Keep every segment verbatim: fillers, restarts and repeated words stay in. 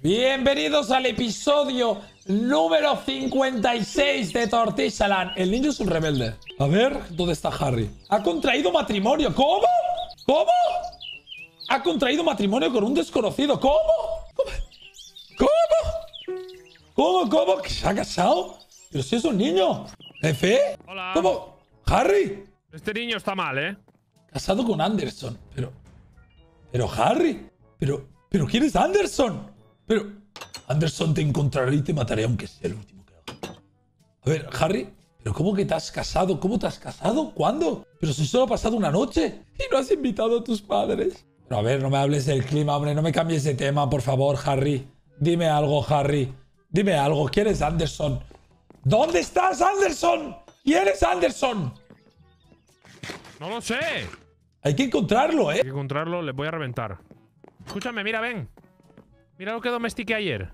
Bienvenidos al episodio número cincuenta y seis de Tortisaland. El niño es un rebelde. A ver, ¿dónde está Harry? Ha contraído matrimonio. ¿Cómo? ¿Cómo? Ha contraído matrimonio con un desconocido. ¿Cómo? ¿Cómo? ¿Cómo? ¿Cómo? ¿Que se ha casado? Pero si es un niño. ¿Jefe? Hola. ¿Cómo? ¿Harry? Este niño está mal, ¿eh? Casado con Anderson. Pero... Pero Harry. Pero... ¿Pero quién es Anderson? Pero... Anderson te encontraré y te mataré aunque sea el último que haga. A ver, Harry. ¿Pero cómo que te has casado? ¿Cómo te has casado? ¿Cuándo? Pero si solo ha pasado una noche. Y no has invitado a tus padres. Pero a ver, no me hables del clima, hombre. No me cambies de tema, por favor, Harry. Dime algo, Harry. Dime algo. ¿Quién es Anderson? ¿Dónde estás, Anderson? ¿Quién es Anderson? No lo sé. Hay que encontrarlo, ¿eh? Hay que encontrarlo, le voy a reventar. Escúchame, mira, ven. Mira lo que domestiqué ayer.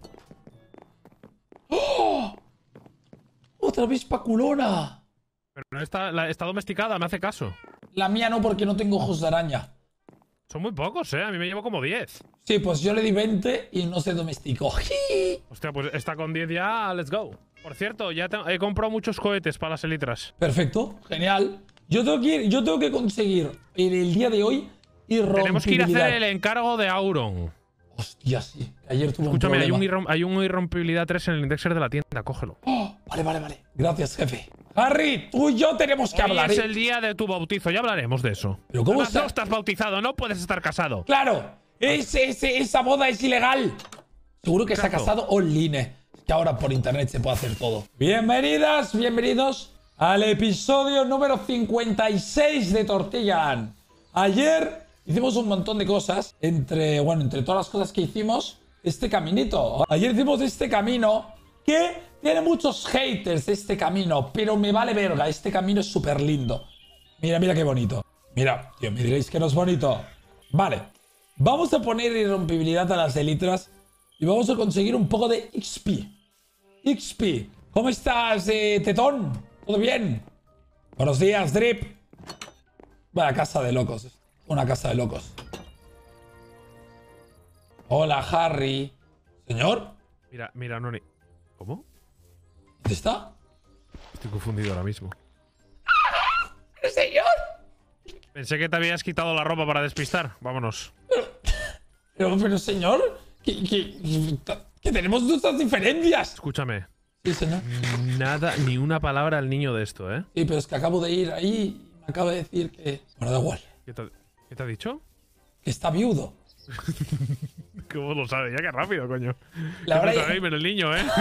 ¡Oh! ¡Otra vez paculona! Pero no está, la, está domesticada, me hace caso. La mía no, porque no tengo ojos de araña. Son muy pocos, ¿eh? A mí me llevo como diez. Sí, pues yo le di veinte y no se domesticó. Hostia, pues está con diez ya, let's go. Por cierto, ya te, he comprado muchos cohetes para las elitras. Perfecto, genial. Yo tengo que ir, yo tengo que conseguir en el día de hoy irrompibilidad. Tenemos que ir a hacer el encargo de Auron. Hostia, sí. Ayer tuve Escúchame, un hay problema. un, irrom hay un irrompibilidad tres en el indexer de la tienda, cógelo. Oh, vale, vale, vale. Gracias, jefe. Harry, tú y yo tenemos que Hoy hablar. es ¿eh? el día de tu bautizo, ya hablaremos de eso. Pero ¿cómo Además, está? no estás bautizado, no puedes estar casado. Claro, ese, ese, esa boda es ilegal. Seguro que se ha Exacto. casado online. Que ahora por internet se puede hacer todo. Bienvenidas, bienvenidos al episodio número cincuenta y seis de Tortisaland. Ayer hicimos un montón de cosas. Entre, bueno, entre todas las cosas que hicimos, este caminito. Ayer hicimos este camino que tiene muchos haters, este camino. Pero me vale verga, este camino es súper lindo. Mira, mira qué bonito. Mira, tío, me diréis que no es bonito. Vale, vamos a poner irrompibilidad a las elitras y vamos a conseguir un poco de X P. X P. ¿Cómo estás, eh, tetón? ¿Todo bien? Buenos días, Drip. Vaya casa de locos. Una casa de locos. Hola, Harry. ¿Señor? Mira, mira, Noni. ¿Cómo? ¿Dónde está? Estoy confundido ahora mismo. ¿Señor? Pensé que te habías quitado la ropa para despistar. Vámonos. Pero, pero señor, que, que, que tenemos nuestras diferencias. Escúchame. Sí, señor. Nada, ni una palabra al niño de esto, ¿eh? Sí, pero es que acabo de ir ahí y me acaba de decir que... Bueno, da igual. ¿Qué te, qué te ha dicho? Que está viudo. ¿Cómo lo sabes? Ya que rápido, coño. La Qué verdad- metagamer el niño, ¿eh?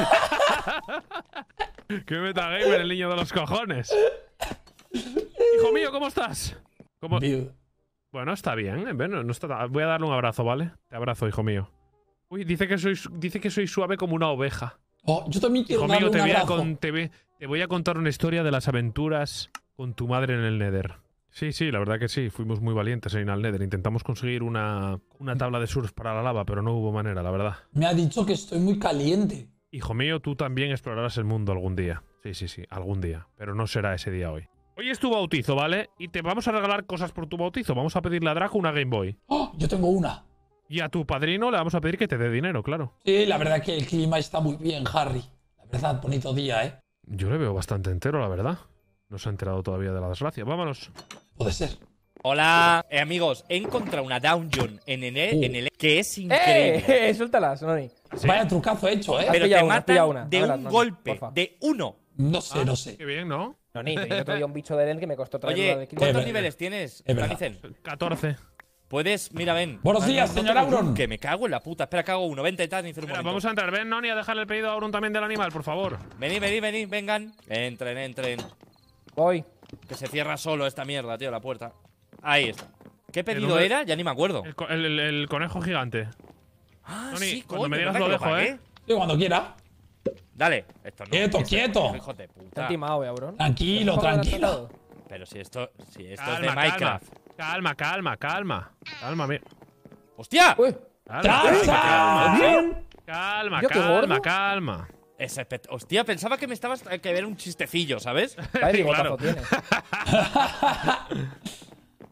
Qué metagamer el niño de los cojones. Hijo mío, ¿cómo estás? ¿Cómo? Viudo. Bueno, está bien. ¿eh? Bueno, no está ta- Voy a darle un abrazo, ¿vale? Te abrazo, hijo mío. Uy, dice que soy, dice que soy suave como una oveja. Oh, yo también quiero Hijo darle mío, te un voy, a abrazo. con- te, ve- te voy a contar una historia de las aventuras con tu madre en el Nether. Sí, sí, la verdad que sí. Fuimos muy valientes en el Nether. Intentamos conseguir una, una tabla de surf para la lava, pero no hubo manera, la verdad. Me ha dicho que estoy muy caliente. Hijo mío, tú también explorarás el mundo algún día. Sí, sí, sí, algún día. Pero no será ese día hoy. Hoy es tu bautizo, ¿vale? Y te vamos a regalar cosas por tu bautizo. Vamos a pedirle a Draco una Game Boy. Oh, yo tengo una. Y a tu padrino le vamos a pedir que te dé dinero, claro. Sí, la verdad que el clima está muy bien, Harry. La verdad, bonito día, ¿eh? Yo le veo bastante entero, la verdad. No se ha enterado todavía de la desgracia. Vámonos. Puede ser. Hola, eh, amigos. He encontrado una dungeon en el, Uh. en el que es increíble. ¡Eh! eh suéltalas, Noni. ¿Sí? Vaya trucazo hecho, ¿eh? Pero pillado te una, has matan pillado una. de Dámela, un Noni, golpe, porfa. de uno. No sé, Ah, no sé. Qué bien, ¿no? Noni, yo otro día un bicho de Eren que me costó traer una Oye, de ¿cuántos verdad. niveles tienes, Es verdad. Danicen? catorce. Puedes, mira, ven. Buenos Ah, días, no, no señor tengo Auron. Que me cago en la puta. Espera, que hago uno. Vente, Danicen, un Espera, momento. vamos a entrar. Ven, Noni, a dejarle el pedido a Auron también del animal, por favor. Vení, vení, vení, vengan. Entren, entren. Voy. Que se cierra solo esta mierda, tío, la puerta. Ahí está. ¿Qué pedido número- era? Ya ni me acuerdo. El, co- el- el- el conejo gigante. Ah, Noni, sí, cuando coño, me digas ¿verdad lo que dejo, pagué? ¿eh? Sí, cuando quiera. Dale. Esto no. Quieto, Esto- quieto. Hijo de Te han puta. timado, eh, Aurón. Tranquilo, ¿Cómo me lo has tranquilo. tratado? Pero si esto, si esto Calma, es de calma. Minecraft. Calma, calma, calma. Calma, mira. ¡Hostia! Uy, Calma, ¡Tranza! calma, calma, Yo, qué calma, gordo. calma. Es espect- Hostia, pensaba que me estabas que ver un chistecillo, ¿sabes? vaya bigotazo Claro. tiene.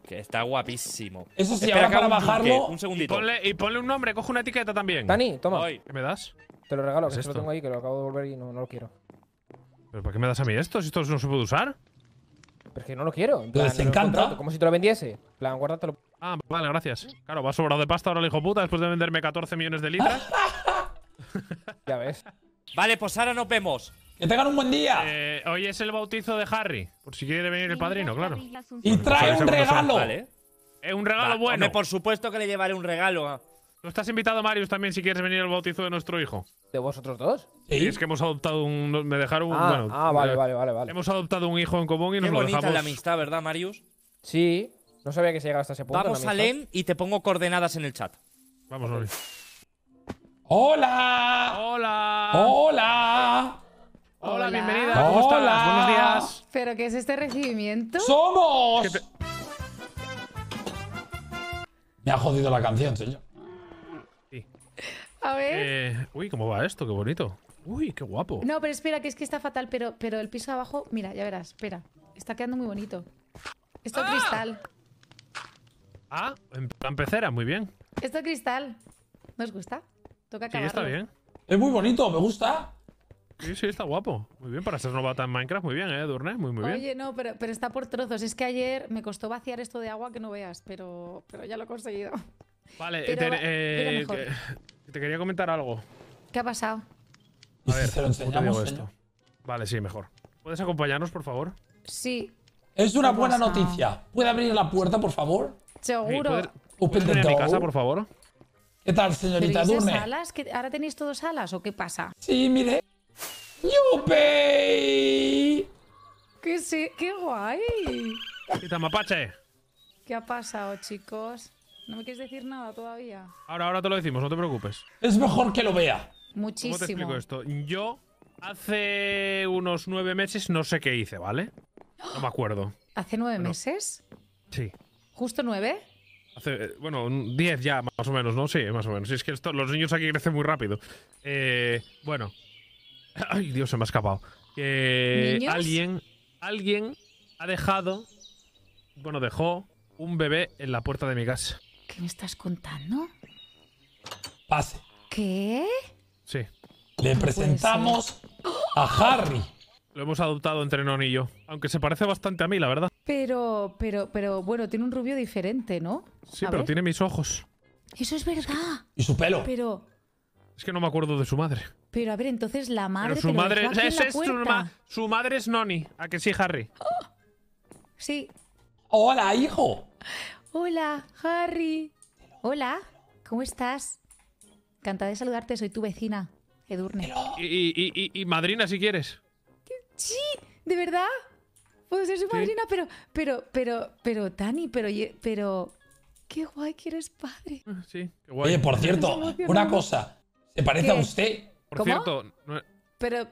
Que está guapísimo. Eso sí, Espera, ahora que hago para un bajarlo- truque, Un Y segundito. ponle, y ponle un nombre, coge una etiqueta también. Dani, toma. Voy. ¿Qué me das? Te lo regalo, ¿Qué que es se lo esto? tengo ahí, que lo acabo de volver y no, no lo quiero. ¿Pero para qué me das a mí esto? Si esto no se puede usar. Pero es que no lo quiero. En Pero plan, les lo he encanta. encontrado, como si te lo vendiese. En plan, guárdatelo. Ah, vale, gracias. Claro, va sobrado de pasta ahora el hijo puta después de venderme catorce millones de litras. Ya ves. Vale, pues ahora nos vemos. Que tengan un buen día. eh, hoy es el bautizo de Harry. Por si quiere venir el padrino, claro. Y trae pues un ahí se regalo. Vale. Es un regalo Va, bueno. hombre, por supuesto que le llevaré un regalo. ah. ¿Tú estás invitado, Marius, también si quieres venir al bautizo de nuestro hijo? ¿De vosotros dos? Y Sí. es que hemos adoptado un. Me dejaron un. Ah, bueno, ah, vale, eh, vale, vale, vale. Hemos adoptado un hijo en común y Qué nos lo bonita dejamos. la amistad, ¿verdad, Marius? Sí. No sabía que se llegaba hasta ese punto. Vamos ¿no, a amistad? L E M y te pongo coordenadas en el chat. Vamos, Nori. ¡Hola! ¡Hola! ¡Hola! Hola, Hola. bienvenida. ¿Cómo Hola. estás? Buenos días. ¿Pero qué es este recibimiento? ¡Somos! ¿Qué te- Me ha jodido la canción, señor. Sí. A ver. Eh, uy, ¿cómo va esto? Qué bonito. Uy, qué guapo. No, pero espera, que es que está fatal, pero, pero el piso de abajo, mira, ya verás, espera. Está quedando muy bonito. Esto cristal. Ah, en plan pecera, muy bien. Esto cristal. ¿No os gusta? Toca Sí, acabarlo. está bien. Es muy bonito, me gusta. Sí, sí, está guapo. Muy bien, para ser novata en Minecraft, muy bien, ¿eh, Durne? Muy, muy bien. Oye, no, pero, pero está por trozos. Es que ayer me costó vaciar esto de agua que no veas, pero, pero ya lo he conseguido. Vale, pero te, va- eh, mira mejor. que- te quería comentar algo. ¿Qué ha pasado? ¿Y A si ver, se lo ¿cómo te enseñamos, digo señor? esto? Vale, sí, mejor. ¿Puedes acompañarnos, por favor? Sí, Es una ¿Qué ha buena pasado? noticia. ¿Puede abrir la puerta, por favor? Sí, seguro. ¿puedes, Open ¿puedes the venir a mi door. casa, por favor? ¿Qué tal, ¿Pero señorita ¿y esas Durne? alas? ¿Que ¿Ahora tenéis todos alas o qué pasa? Sí, mire. ¡Yupi! ¡Qué, sí, qué guay! Quita, mapache. ¿Qué ha pasado, chicos? ¿No me quieres decir nada todavía? Ahora, ahora te lo decimos, no te preocupes. Es mejor que lo vea. Muchísimo. ¿Cómo te explico esto? Yo hace unos nueve meses no sé qué hice, ¿vale? No me acuerdo. ¿Hace nueve Bueno. meses? Sí. ¿Justo nueve? Hace, eh, bueno, un diez ya, más o menos, ¿no? Sí, más o menos. Sí, es que esto- los niños aquí crecen muy rápido. Eh, bueno. Ay, Dios, se me ha escapado. Que ¿Niños? alguien, alguien ha dejado, bueno, dejó un bebé en la puerta de mi casa. ¿Qué me estás contando? Pase. ¿Qué? Sí. Le presentamos a Harry. Lo hemos adoptado entre Non y yo. Aunque se parece bastante a mí, la verdad. Pero, pero, pero, bueno, tiene un rubio diferente, ¿no? Sí, A pero ver. tiene mis ojos. Eso es verdad. Y su pelo. Pero, Es que no me acuerdo de su madre. pero a ver, entonces la madre Pero su te lo madre. dejó aquí en es- la es su, puerta. ma- su madre es Noni. ¿A que sí, Harry? Sí. Hola, hijo. Hola, Harry. Hola, ¿cómo estás? Encantada de saludarte, soy tu vecina, Edurne. Y, y, y, y- y madrina, si quieres. Sí, ¿de verdad? Puedo ser su madrina, pero, pero, pero, pero, Dani, pero, ye- pero, qué guay que eres padre. Ah, Sí, qué guay. Oye, por cierto, Estás emocionado. una cosa. Se parece ¿Qué? a usted. Por ¿cómo? cierto, no- Pero,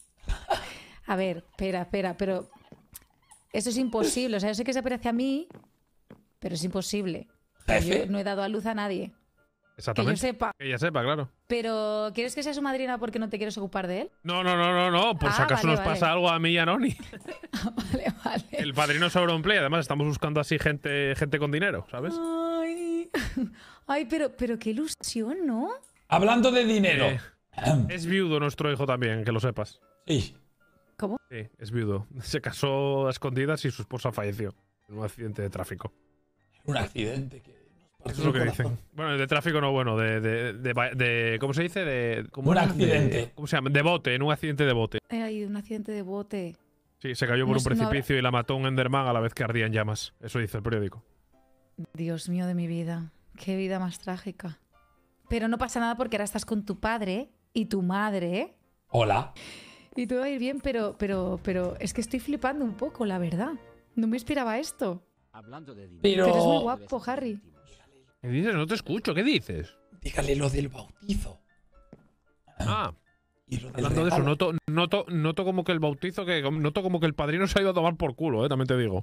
a ver, espera, espera, pero eso es imposible. O sea, yo sé que se parece a mí, pero es imposible. Jefe. Yo no he dado a luz a nadie. Que yo exactamente. sepa. Que ella sepa, claro. Pero, ¿quieres que sea su madrina porque no te quieres ocupar de él? No, no, no, no, no. Por si Ah, acaso vale, nos vale. pasa algo a mí y a Noni. Vale, vale. El padrino se play. Además, estamos buscando así gente, gente con dinero, ¿sabes? Ay, ay, pero, pero qué ilusión, ¿no? Hablando de dinero. Eh, Es viudo nuestro hijo también, que lo sepas. Sí. ¿Cómo? Sí, es viudo. Se casó a escondidas y su esposa falleció en un accidente de tráfico. Un accidente que nos Eso partió es lo que el corazón. dicen. Bueno, de tráfico no, bueno, de. de, de, de- ¿Cómo se dice? De, ¿cómo Un era? accidente. De- ¿Cómo se llama? De bote, en un accidente de bote. Hay un accidente de bote. Sí, se cayó por No un sé, no habrá- precipicio y la mató un Enderman a la vez que ardía en llamas. Eso dice el periódico. Dios mío de mi vida. Qué vida más trágica. Pero no pasa nada porque ahora estás con tu padre y tu madre. Hola. Y todo va a ir bien, pero, pero, pero es que estoy flipando un poco, la verdad. No me esperaba esto. Hablando de dinero, Pero- Pero es muy Oh. guapo, Harry. ¿Qué dices? No te escucho, ¿qué dices? Dígale lo del bautizo. Ah, Y lo del hablando de eso, regalo. noto, noto, noto como que el bautizo, que noto como que el padrino se ha ido a tomar por culo, eh, también te digo.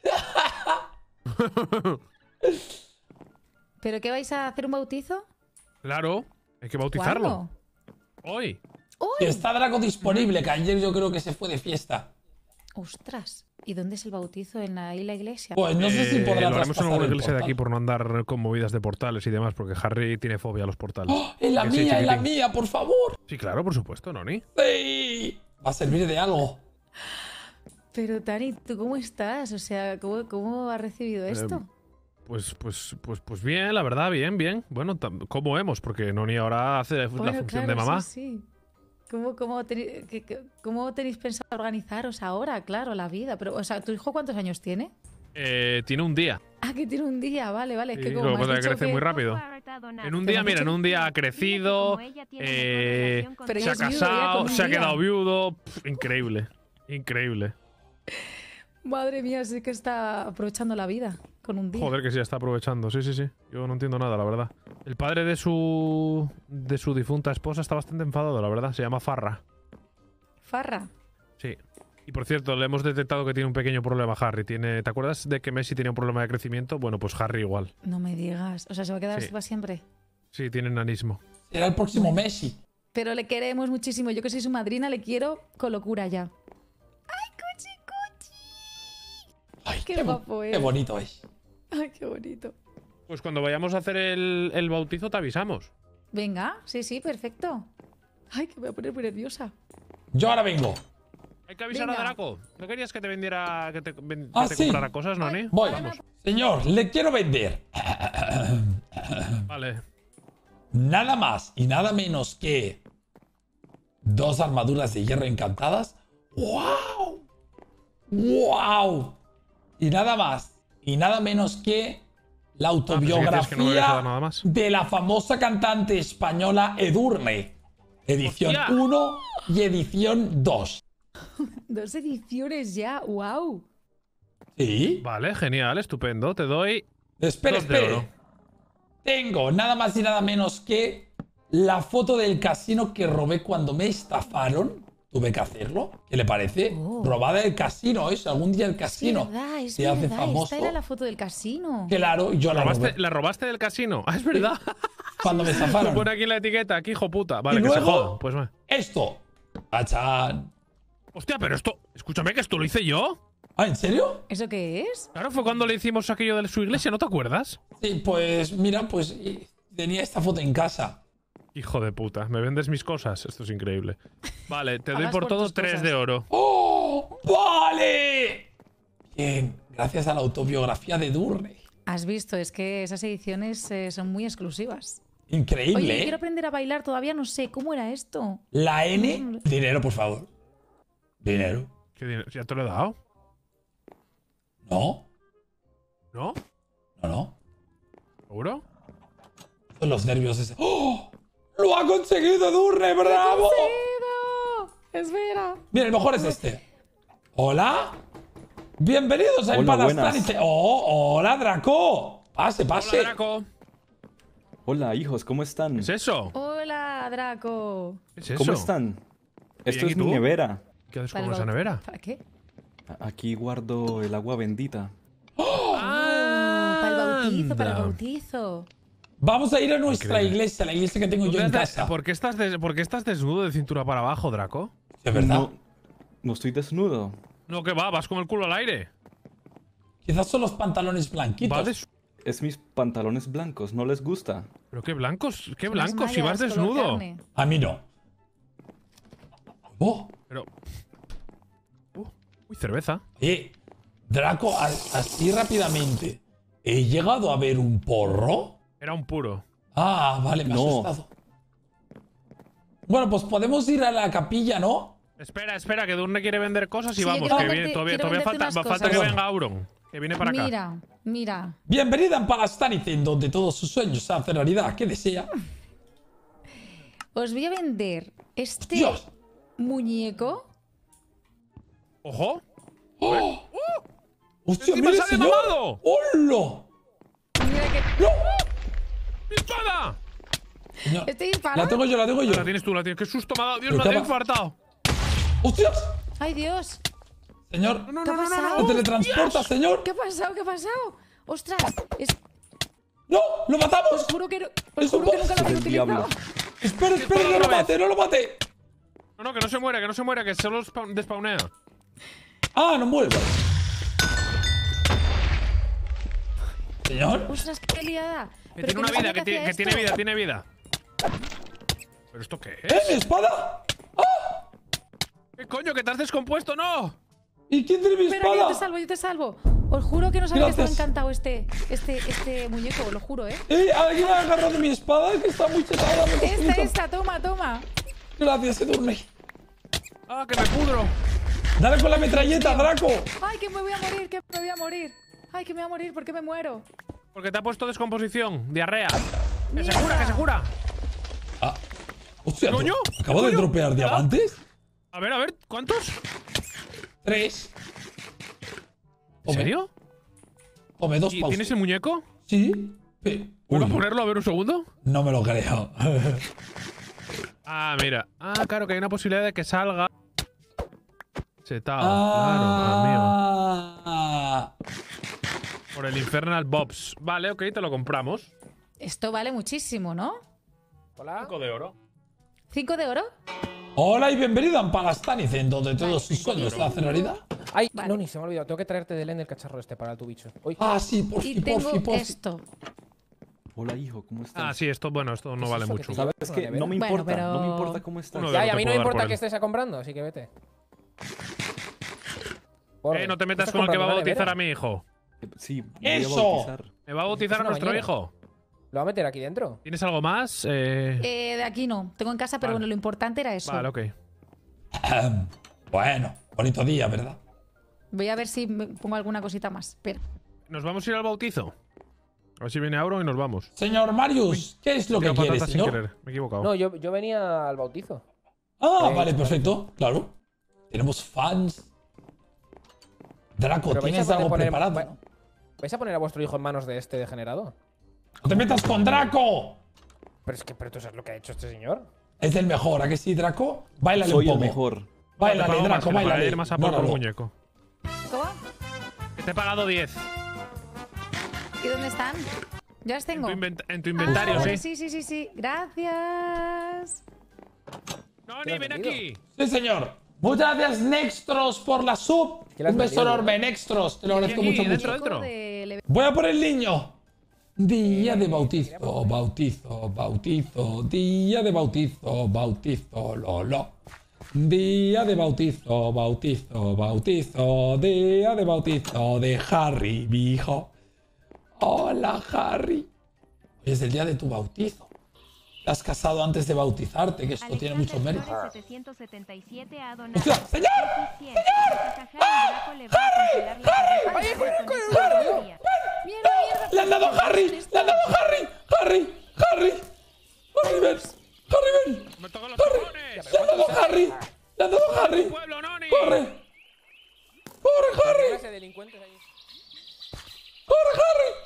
¿Pero qué vais a hacer un bautizo? Claro, hay que bautizarlo. ¿Cuándo? Hoy. Y está Draco disponible, que ayer yo creo que se fue de fiesta. Ostras. ¿Y dónde es el bautizo? ¿En la, ahí la iglesia? Pues no sé si Eh, podrá lo haremos en traspasar alguna el iglesia de portal. aquí por no andar con movidas de portales y demás, porque Harry tiene fobia a los portales. ¡Oh! ¡En la Que sí, mía, en la chiquitín. mía, por favor! Sí, claro, por supuesto, Noni. ¡Sí! Va a servir de algo. Pero, Tani, ¿tú cómo estás? O sea, ¿cómo, cómo has recibido esto? Pues, pues, pues, pues bien, la verdad, bien, bien. Bueno, tam- ¿cómo hemos? Porque Noni ahora hace la Bueno, función claro, de mamá. sí, sí. ¿Cómo, cómo, teni- que- que- ¿Cómo tenéis pensado organizaros ahora? Claro, la vida. Pero, o sea, ¿tu hijo cuántos años tiene? Eh, tiene un día. Ah, que tiene un día, vale, vale. Es Sí, que lo como que me has pasa es que dicho crece que- muy rápido. En un día, has mira, en dicho- un día ha crecido, eh, Pero se ya ha es viudo, ya casado, con un se ha día. quedado viudo. Pff, increíble, increíble. Madre mía, sí que está aprovechando la vida con un día. Joder, que sí, está aprovechando. Sí, sí, sí. Yo no entiendo nada, la verdad. El padre de su de su difunta esposa está bastante enfadado, la verdad. Se llama Farra. Farra. Sí. Y por cierto, le hemos detectado que tiene un pequeño problema Harry. Tiene, ¿te acuerdas de que Messi tenía un problema de crecimiento? Bueno, pues Harry igual. No me digas. O sea, se va a quedar Sí. así para siempre. Sí, tiene enanismo. Será el próximo Messi. Pero le queremos muchísimo. Yo que soy su madrina, le quiero con locura ya. ¡Ay, cuchi, cuchi! Ay, Qué bo- guapo Qué es. bonito es. Ay, qué bonito. Pues cuando vayamos a hacer el, el bautizo te avisamos. Venga, sí, sí, perfecto. Ay, que me voy a poner muy nerviosa. Yo ahora vengo. Hay que avisar Venga. a Draco. ¿No querías que te vendiera, que te, ven- Ah, que te sí. comprara cosas, Noni? Voy. Vamos. Señor, le quiero vender Vale. nada más y nada menos que dos armaduras de hierro encantadas. ¡Wow! ¡Wow! Y nada más y nada menos que la Ah, pensé que decías que no me ibas a autobiografía dar nada más. de la famosa cantante española Edurne. Edición ¡Hostia! uno y edición dos. Dos ediciones ya, wow. ¿Sí? Vale, genial, estupendo. Te doy Espere, dos de espere. oro. Tengo nada más y nada menos que la foto del casino que robé cuando me estafaron. Tuve que hacerlo. ¿Qué le parece? Oh. Robada del casino, ¿es? Algún día el Sí, casino verdad, es se hace verdad. famoso. Esta era la foto del casino. Claro, yo la ¿Robaste- robé ¿La robaste del casino? Ah, es verdad. cuando me Lo estafaron. pone aquí en la etiqueta, aquí, hijo puta. Vale, Y que se luego- jodan. Pues va. Esto. Achán. Hostia, pero esto. Escúchame, que esto lo hice yo. ¿Ah, en serio? ¿Eso qué es? Claro, fue cuando le hicimos aquello de su iglesia, ¿no te acuerdas? Sí, pues mira, pues y- tenía esta foto en casa. Hijo de puta, me vendes mis cosas. Esto es increíble. Vale, te doy Pagas por por todo tus tres cosas. de oro. ¡Oh! ¡Vale! Bien, gracias a la autobiografía de Durne. Has visto, es que esas ediciones eh, son muy exclusivas. Increíble, Oye, ¿eh? quiero aprender a bailar, todavía no sé cómo era esto. La N. Dinero, por favor. Dinero. ¿Qué dinero? ¿Ya te lo he dado? No, ¿No? no, no. ¿Seguro? Son los nervios ese. ¡Oh! ¡Lo ha conseguido, Durne! ¡Bravo! ¡Pero! Espera. Mira, el mejor es este. ¿Hola? Bienvenidos a Hola, Empanastanite. ¡Oh! ¡Hola, Draco! Pase, pase. Hola, Draco. Hola, hijos, ¿cómo están? ¿Qué es eso? Hola, Draco. ¿Qué es eso? ¿Cómo están? Esto ¿y es mi tú? nevera. ¿Qué haces Para con el esa baut- nevera? ¿Para qué? A- Aquí guardo el agua bendita. ¡Ah! Para el bautizo, para el anda. bautizo. Vamos a ir a nuestra Increíble. iglesia, la iglesia que tengo yo ¿Dónde en estás- casa. ¿Por qué, estás des- ¿Por qué estás desnudo de cintura para abajo, Draco? ¿Es verdad? No, no estoy desnudo. No, que va, vas con el culo al aire. Quizás son los pantalones blanquitos. Va des- Es mis pantalones blancos, ¿no les gusta? ¿Pero qué blancos? ¿Qué Son las blancos? Si vas mallas, color desnudo. carne. A mí no. Oh, Pero. Uh, uy, cerveza. eh, Draco, a- así rápidamente. ¿He llegado a ver un porro? Era un puro. Ah, vale, me ha No. asustado. Bueno, pues podemos ir a la capilla, ¿no? Espera, espera, que Durne quiere vender cosas y Sí, yo vamos, quiero que venderte- viene, todavía, quiero todavía venderte falta, unas falta que cosas. venga Auron, que viene para acá. Mira, mira. Bienvenida a Empanastanite, en donde todos sus sueños se hacen realidad. ¿Qué desea? Os voy a vender este ¡Dios! muñeco. ¡Ojo! ¡Oh! ¡Hostia, ¡Encima mira, sale señor! mamado! ¡Hola! Mira que ¡No! ¡Mi espada! Señor, estoy disparando. la tengo yo, la tengo yo. La tienes tú, la tienes. ¡Qué susto me ha dado! ¡Dios, Pero me he qué va- infartado! ¡Hostias! Ay, Dios. Señor, No, ¿Qué ha no, no, no, pasado? ¿me no. teletransporta, señor? ¿Qué ha pasado? ¿Qué ha pasado? ¡Ostras! Es- ¡No! ¡Lo os matamos! juro que, no- os Es un juro que boss. nunca lo había Es el diablo. utilizado. ¡Espera, espera! Dispara ¡No lo otra vez. mate, no lo mate! No, no, que no se muera, que no se muera, que solo spawn- despawnea. Ah, no vuelvo. Señor. Ostras, qué liada. Que Pero tiene una no sabía vida, que, hacía tiene, que tiene esto. vida, tiene vida. ¿Pero esto qué ¡Eh, es? mi espada! ¿Qué coño? ¿Que te has descompuesto? ¡No! ¿Y quién tiene mi Espera, que yo te espada? salvo, yo te salvo. Os juro que no sabía que estaba Gracias. encantado este, este, este muñeco, lo juro, ¿eh? ¡Eh! ¿Alguien me ha agarrado mi espada? Que está muy chetada. me Esta, facilita. esta, toma, toma. Gracias, Edurne. ¡Ah, que me pudro! Dale con la metralleta, Draco. Ay, que me voy a morir, que me voy a morir. Ay, que me voy a morir, ¿por qué me muero? Porque te ha puesto descomposición, diarrea. ¡Que se Mierda. cura, que se cura! Ah. Hostia, ¿Qué coño? ¿acabo ¿Qué de coño? dropear diamantes? A ver, a ver, ¿cuántos? Tres. ¿En Tome, serio? Tome dos ¿Y pausas. tienes el muñeco? Sí. Pe- ¿Puedo Uy, ponerlo a ver un segundo? no me lo creo. Ah, mira. Ah, claro, que hay una posibilidad de que salga. Setado, claro, amigo. Ah. Por el Infernal Bobs. Vale, ok, te lo compramos. Esto vale muchísimo, ¿no? Hola. Cinco de oro. ¿Cinco de oro? Hola y bienvenido a Ampalastanice, donde todos Vale, sus sueños se hacen realidad. Ay, Vale. Noni, se me ha olvidado. Tengo que traerte del el cacharro este para tu bicho. Uy. Ah, sí, por Y fin, por tengo fin, por fin. esto. Hola, hijo, ¿cómo estás? Ah, sí, esto, bueno, esto no es vale eso que mucho. te ¿Sabes ¿Una que nevera? no me Bueno, importa? pero- No me importa cómo estás. Uno de- Ya, no y a te mí no puedo me dar por importa él. que estés comprando, así que vete. Eh, no te metas ¿Estás con el que va a comprando una bautizar nevera? a mi hijo. Eh, Sí, voy ¡Eso! a bautizar. Me va a bautizar Es a una nuestro bañera. hijo. ¿Lo va a meter aquí dentro? ¿Tienes algo más? Eh... Eh, de aquí no. Tengo en casa, pero Vale. bueno, lo importante era eso. Vale, ok. Ahem. Bueno, bonito día, ¿verdad? Voy a ver si me pongo alguna cosita más. Espera. ¿Nos vamos a ir al bautizo? A ver si viene Auro y nos vamos. Señor Marius, ¿qué es lo que Tiro quiere, patatas sin señor? querer. Me he equivocado. No, yo, yo venía al bautizo. Ah, Eh, vale, perfecto, claro. Tenemos fans. Draco, Pero vais ¿tienes a algo poner- preparado? va- ¿Vais a poner a vuestro hijo en manos de este degenerado? ¡No te metas con Draco! Pero es que, pero tú sabes lo que ha hecho este señor. Es del mejor, ¿a que sí, Draco? Báilale Soy un el poco. mejor. Te he Báilale, pagado más, Draco, que le báilale. pagaré ir más a por No, el no, no. muñeco. ¿Toma? Que te he pagado diez. ¿Y dónde están? Ya las En tengo. tu, invent- en tu Ah, inventario, vale, sí. sí, sí, sí, sí. Gracias. Noni, ¿Qué has ven vendido? aquí. Sí, señor. Muchas gracias, Nextros, por la sub. ¿Qué le has Un beso vendido? enorme, Nextros. Te lo agradezco aquí, mucho, dentro, mucho. dentro. De leve- Voy a por el niño. Día de bautizo, bautizo, bautizo. Día de bautizo, bautizo, lolo. Día de bautizo, bautizo, bautizo. Día de bautizo de Harry, mi hijo. Hola, Harry. Hoy es el día de tu bautizo. Te has casado antes de bautizarte, que esto tiene mucho mérito. setecientos setenta y siete ha donado ¡Hostia! ¡Señor! cien. Draco le va a congelar la cabeza con esa batería. ¡Mierda, mierda! ¡Le han dado a Harry! ¡Le han dado a Harry! ¡Harry! ¡Harry! ¡Harry, ven! ¡Harry, ven! ¡Me tocan los ¡Harry! cojones! ¡Le han dado a Harry! ¡Le han dado a Harry! ¡Pueblo, Noni! ¡Corre! ¡Corre, ¿Qué Harry! clase de delincuentes hay? ¡Corre, Harry!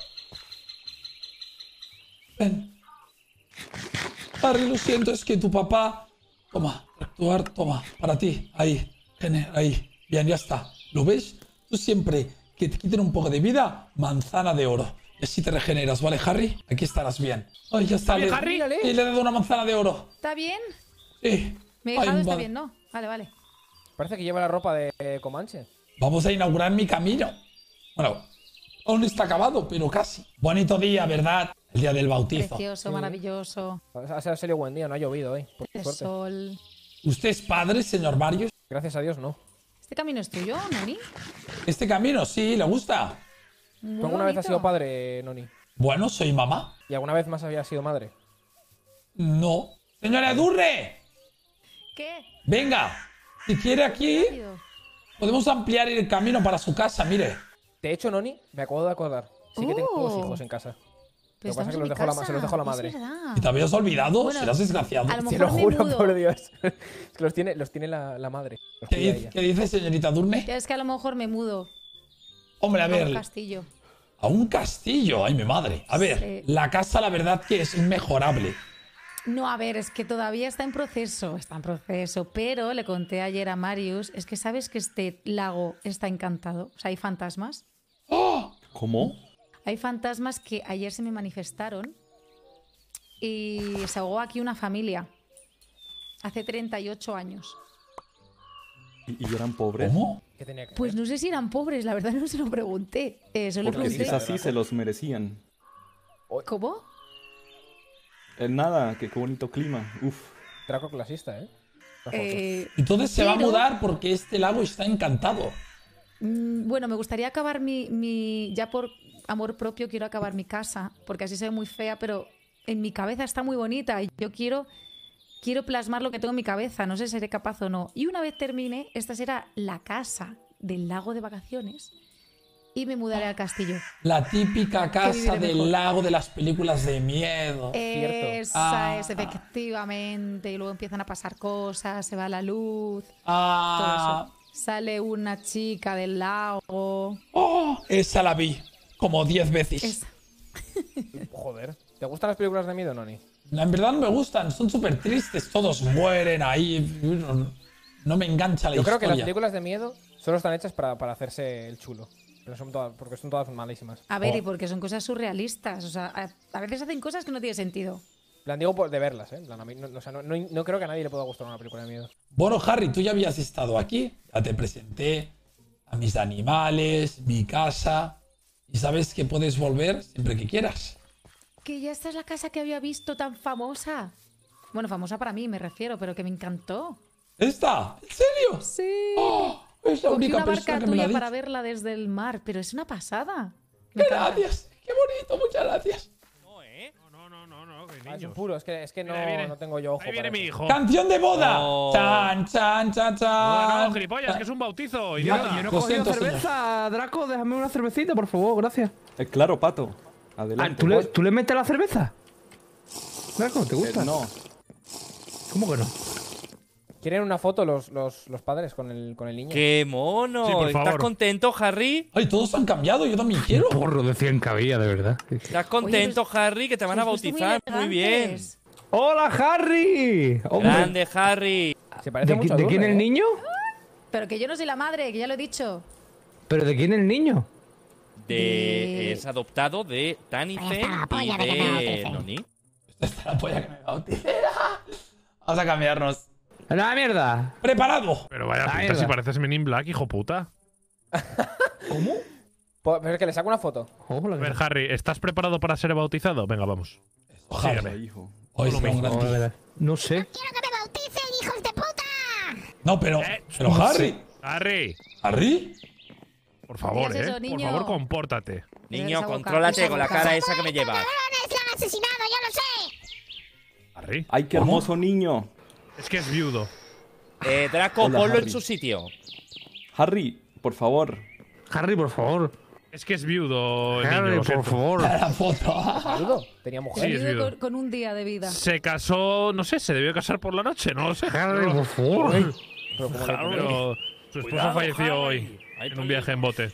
Ven. Harry, lo siento, es que tu papá... Toma, actuar, toma, para ti. Ahí, gene- ahí. Bien, ya está. ¿Lo ves? Tú siempre que te quiten un poco de vida, manzana de oro. Y así te regeneras, ¿vale, Harry? Aquí estarás bien. Ay, ya está. bien, le- Harry? Sí, le he dado una manzana de oro. ¿Está bien? Sí. Me he Ay, dejado, está madre. bien, ¿no? Vale, vale. Parece que lleva la ropa de eh, Comanche. Vamos a inaugurar mi camino. Bueno, aún no está acabado, pero casi. Bonito día, ¿verdad? El día del bautizo. Precioso, maravilloso. Ha ha salido buen día, no ha llovido hoy. Por El suerte. sol. ¿Usted es padre, señor Marius? Gracias a Dios, no. ¿Este camino es tuyo, Noni? Este camino, sí, le gusta. Muy ¿Tú alguna vez has bonito. sido padre, Noni? Bueno, soy mamá. ¿Y alguna vez más habías sido madre? No. Señora Edurne, ¿Qué? venga. Si quiere aquí, Rápido. podemos ampliar el camino para su casa, mire. De hecho, Noni, me acabo de acordar. Sí que tengo dos Oh. hijos en casa. Pero Lo que pasa estamos es que en los mi dejó la ma- casa. se los dejó la Es madre. verdad. ¿Y te habías olvidado? Bueno, Serás desgraciado. a lo Te mejor lo me juro, mudo. por Dios. Es que los tiene, los tiene la, la madre. Los ¿Qué, cuida dice, ella. qué dice, señorita Edurne? Ya es que a lo mejor me mudo Hombre, a a un ver, castillo. a un castillo. Ay, mi madre. A ver, Sí. la casa, la verdad que es inmejorable. No, a ver, es que todavía está en proceso, está en proceso, pero le conté ayer a Marius, es que sabes que este lago está encantado, o sea, hay fantasmas. ¡Oh! ¿Cómo? Hay fantasmas que ayer se me manifestaron y se ahogó aquí una familia hace treinta y ocho años. ¿Y, y eran pobres? ¿Cómo? ¿Qué tenía que Pues ver? no sé si eran pobres, la verdad no se lo pregunté. Eh, solo Porque si pregunté. es así, se los merecían. ¿Cómo? Eh, nada, que qué bonito clima. Uf. Draco clasista, ¿eh? La foto. Eh, Entonces se va a Pero- mudar porque este lago está encantado. mm, bueno, me gustaría acabar mi, mi. Ya por amor propio quiero acabar mi casa, porque así se ve muy fea, pero en mi cabeza está muy bonita y yo quiero. Quiero plasmar lo que tengo en mi cabeza, no sé si seré capaz o no. Y una vez termine, esta será la casa del lago de vacaciones y me mudaré al castillo. La típica casa viviré del mejor. lago de las películas de miedo. Cierto. Esa Ah. es, efectivamente. Y luego empiezan a pasar cosas, se va la luz, todo Ah, eso. Sale una chica del lago. oh, esa la vi como diez veces. Esa. Joder. ¿Te gustan las películas de miedo, Noni? En verdad no me gustan, son súper tristes, todos mueren ahí. No, no me engancha la Yo creo que las historia. películas de miedo solo están hechas para, para hacerse el chulo. Pero son todas, porque son todas malísimas. A ver, Oh. y porque son cosas surrealistas. O sea, a, a veces hacen cosas que no tienen sentido. En plan, digo por- de verlas, ¿eh? En plan, a mí no, no, o sea, no, no- no creo que a nadie le pueda gustar una película de miedo. Bueno, Harry, tú ya habías estado aquí, ya te presenté a mis animales, mi casa, y sabes que puedes volver siempre que quieras. Que ya esta es la casa que había visto tan famosa. Bueno, famosa para mí, me refiero, pero que me encantó. ¿Esta? ¿En serio? Sí. Oh, es la Cogí única una persona barca que me la ha tuya dicho. para verla desde el mar, pero es una pasada. Me encanta. Gracias, qué bonito, muchas gracias. No, ¿eh? No, no, no, no, que Ah, es un niños. puro, es que, es que no, Viene, viene. no tengo yo ojo Ahí viene para mi eso. hijo. ¡Canción de boda! Oh. Chan, chan, chan, No, chan. no, gilipollas, que es un bautizo. Yo, idiota. yo no he Lo cogido siento, señor. cerveza, Draco, déjame una cervecita, por favor, gracias. Eh, claro, Pato. Ah, Adelante. ¿tú, le, ¿Tú le metes la cerveza? Draco, ¿te Eh, gusta? no. ¿Cómo que no? ¿Quieren una foto los, los, los padres con el, con el niño? ¡Qué mono! Sí, por ¿Estás favor. contento, Harry? Ay, todos han cambiado, yo también quiero. Porro de cien cabía, de verdad. ¿Estás contento, Harry? Que te van a Sois muy bautizar. Muy bien. elegantes. ¡Hola, Harry! Hombre, Grande, Harry. Se parece ¿de, mucho a de Dune, quién es ¿eh? el niño? Pero que yo no soy la madre, que ya lo he dicho. ¿Pero de quién es el niño? De... De- Es adoptado de Tanice Está la y polla de que me de bauticen. Noni. Esta es la polla que me bautice. Vamos a cambiarnos. ¡La mierda! ¡Preparado! Pero vaya Ah, pinta, mierda. si pareces Men in Black, hijo puta. ¿Cómo? Po- Pero es que le saco una foto. Hola, A ver, Harry, ¿estás preparado para ser bautizado? Venga, vamos. Ojalá. Hola, hijo. Hoy será un gran día. Hola, no sé. ¡Quiero que me bauticen, hijos de puta! No, pero. Eh, Pero no Harry. sé. Harry, ¿Harry? por favor, digas eso, eh. Por niño. favor, compórtate. Niño, esa boca, contrólate esa con la boca. cara esa que me llevas. ¡Cabrones, la han asesinado, yo lo sé! Harry, ¡Ay, qué ¿Cómo? hermoso niño! es que es viudo. Eh, Draco, Hola, ponlo en Harry. su sitio. Harry, por favor. Harry, por favor. Es que es viudo, el niño, Harry, lo por siento. favor. La foto. Saludo. Tenía Sí, mujer. es Vive viudo. con, con un día de vida. Se casó, no sé, se debió casar por la noche, no lo sé. Harry, No, por favor. Pero como le- pero su esposa Cuidado, falleció Harry. hoy Ahí en estoy. un viaje en bote.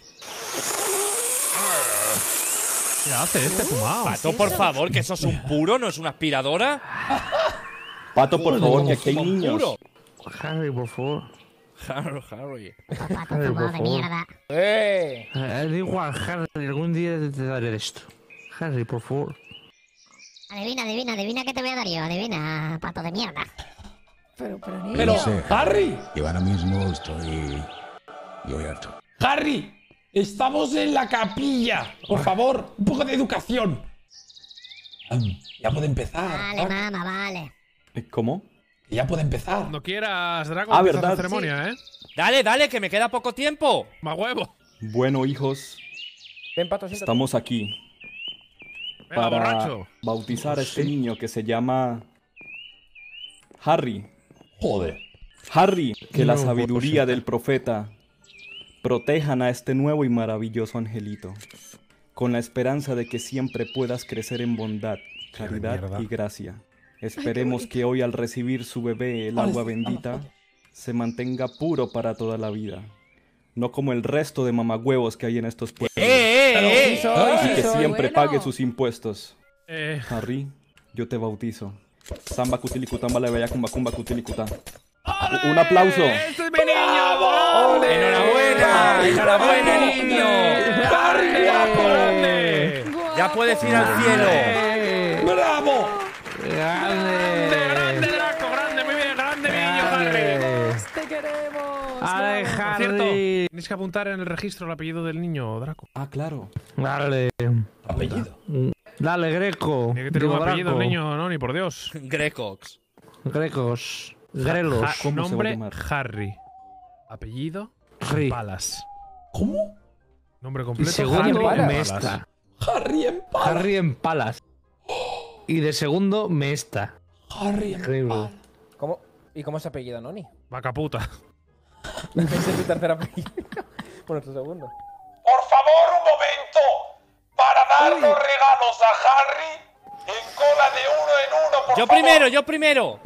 ¿Qué hace este fumado? Pato, por favor, que eso es un puro, no es una aspiradora. Pato, por favor, Como que aquí hay fuma un niños. puro. Harry, por favor. Harry, Harry. Pato Harry, fumado por de favor. mierda. ¡Eh! Eh, da igual, Harry, algún día te daré de esto. Harry, por favor. Adivina, adivina, adivina qué te voy a dar yo. Adivina, pato de mierda. Pero, pero niño. Pero, Harry. Yo ahora mismo estoy. Yo harto. Harry. Estamos en la capilla. Por favor, un poco de educación. Am, Ya puede empezar. Vale, mamá, vale. Eh, ¿Cómo? Ya puede empezar. Cuando quieras, Draco, Ah, empieza ¿verdad? la ceremonia, ¿eh? Dale, dale, que me queda poco tiempo. Más huevo. Bueno, hijos, Ven, Pato, siéntate. estamos aquí Venga, para borracho. bautizar a este niño que se llama Harry. Joder. Harry, que la No, sabiduría pobrecita. del profeta protejan a este nuevo y maravilloso angelito, con la esperanza de que siempre puedas crecer en bondad, caridad mierda. y gracia. Esperemos que hoy al recibir su bebé, el Ahora agua sí, bendita, vamos, se mantenga puro para toda la vida. No como el resto de mamagüevos que hay en estos pueblos. ¡Eh, eh, eh! Sí soy, Ay, sí Y que soy. siempre bueno. pague sus impuestos. Eh, Harry, yo te bautizo. Samba cutilicutamba la bella cumba cumba cutilicuta. Un aplauso. ¡Este es mi niño! ¡Enhorabuena! ¡Enhorabuena, niño! ¡Harry, ¡Grande! Ya puedes ir al cielo. ¡Bravo! ¡Grande, grande, Draco! ¡Grande, muy bien! ¡Grande niño, Harry! Te queremos. Dale, Por cierto, Harry. tenéis que apuntar en el registro el apellido del niño, Draco. Ah, claro. Dale. Apellido. Dale, Greco. Tiene que tener Digo, un apellido el Draco. niño, no, ni por Dios. Grecox. Grecos. Grelos. Ja- ¿Cómo se va a nombre llamar? Harry. Apellido Ri. Palas. ¿Cómo? Nombre Y completo segundo, Harry Palas. Mesta. Harry en pala. Harry en Palas. Y de segundo, Mesta. Harry en Increíble. pala. ¿Cómo? ¿Y cómo es apellido, Noni? Vaca puta. Ese es tu tercer apellido. Bueno, tu segundo. Por favor, un momento. Para dar los regalos a Harry en cola de uno en uno, por Yo favor. primero, yo primero.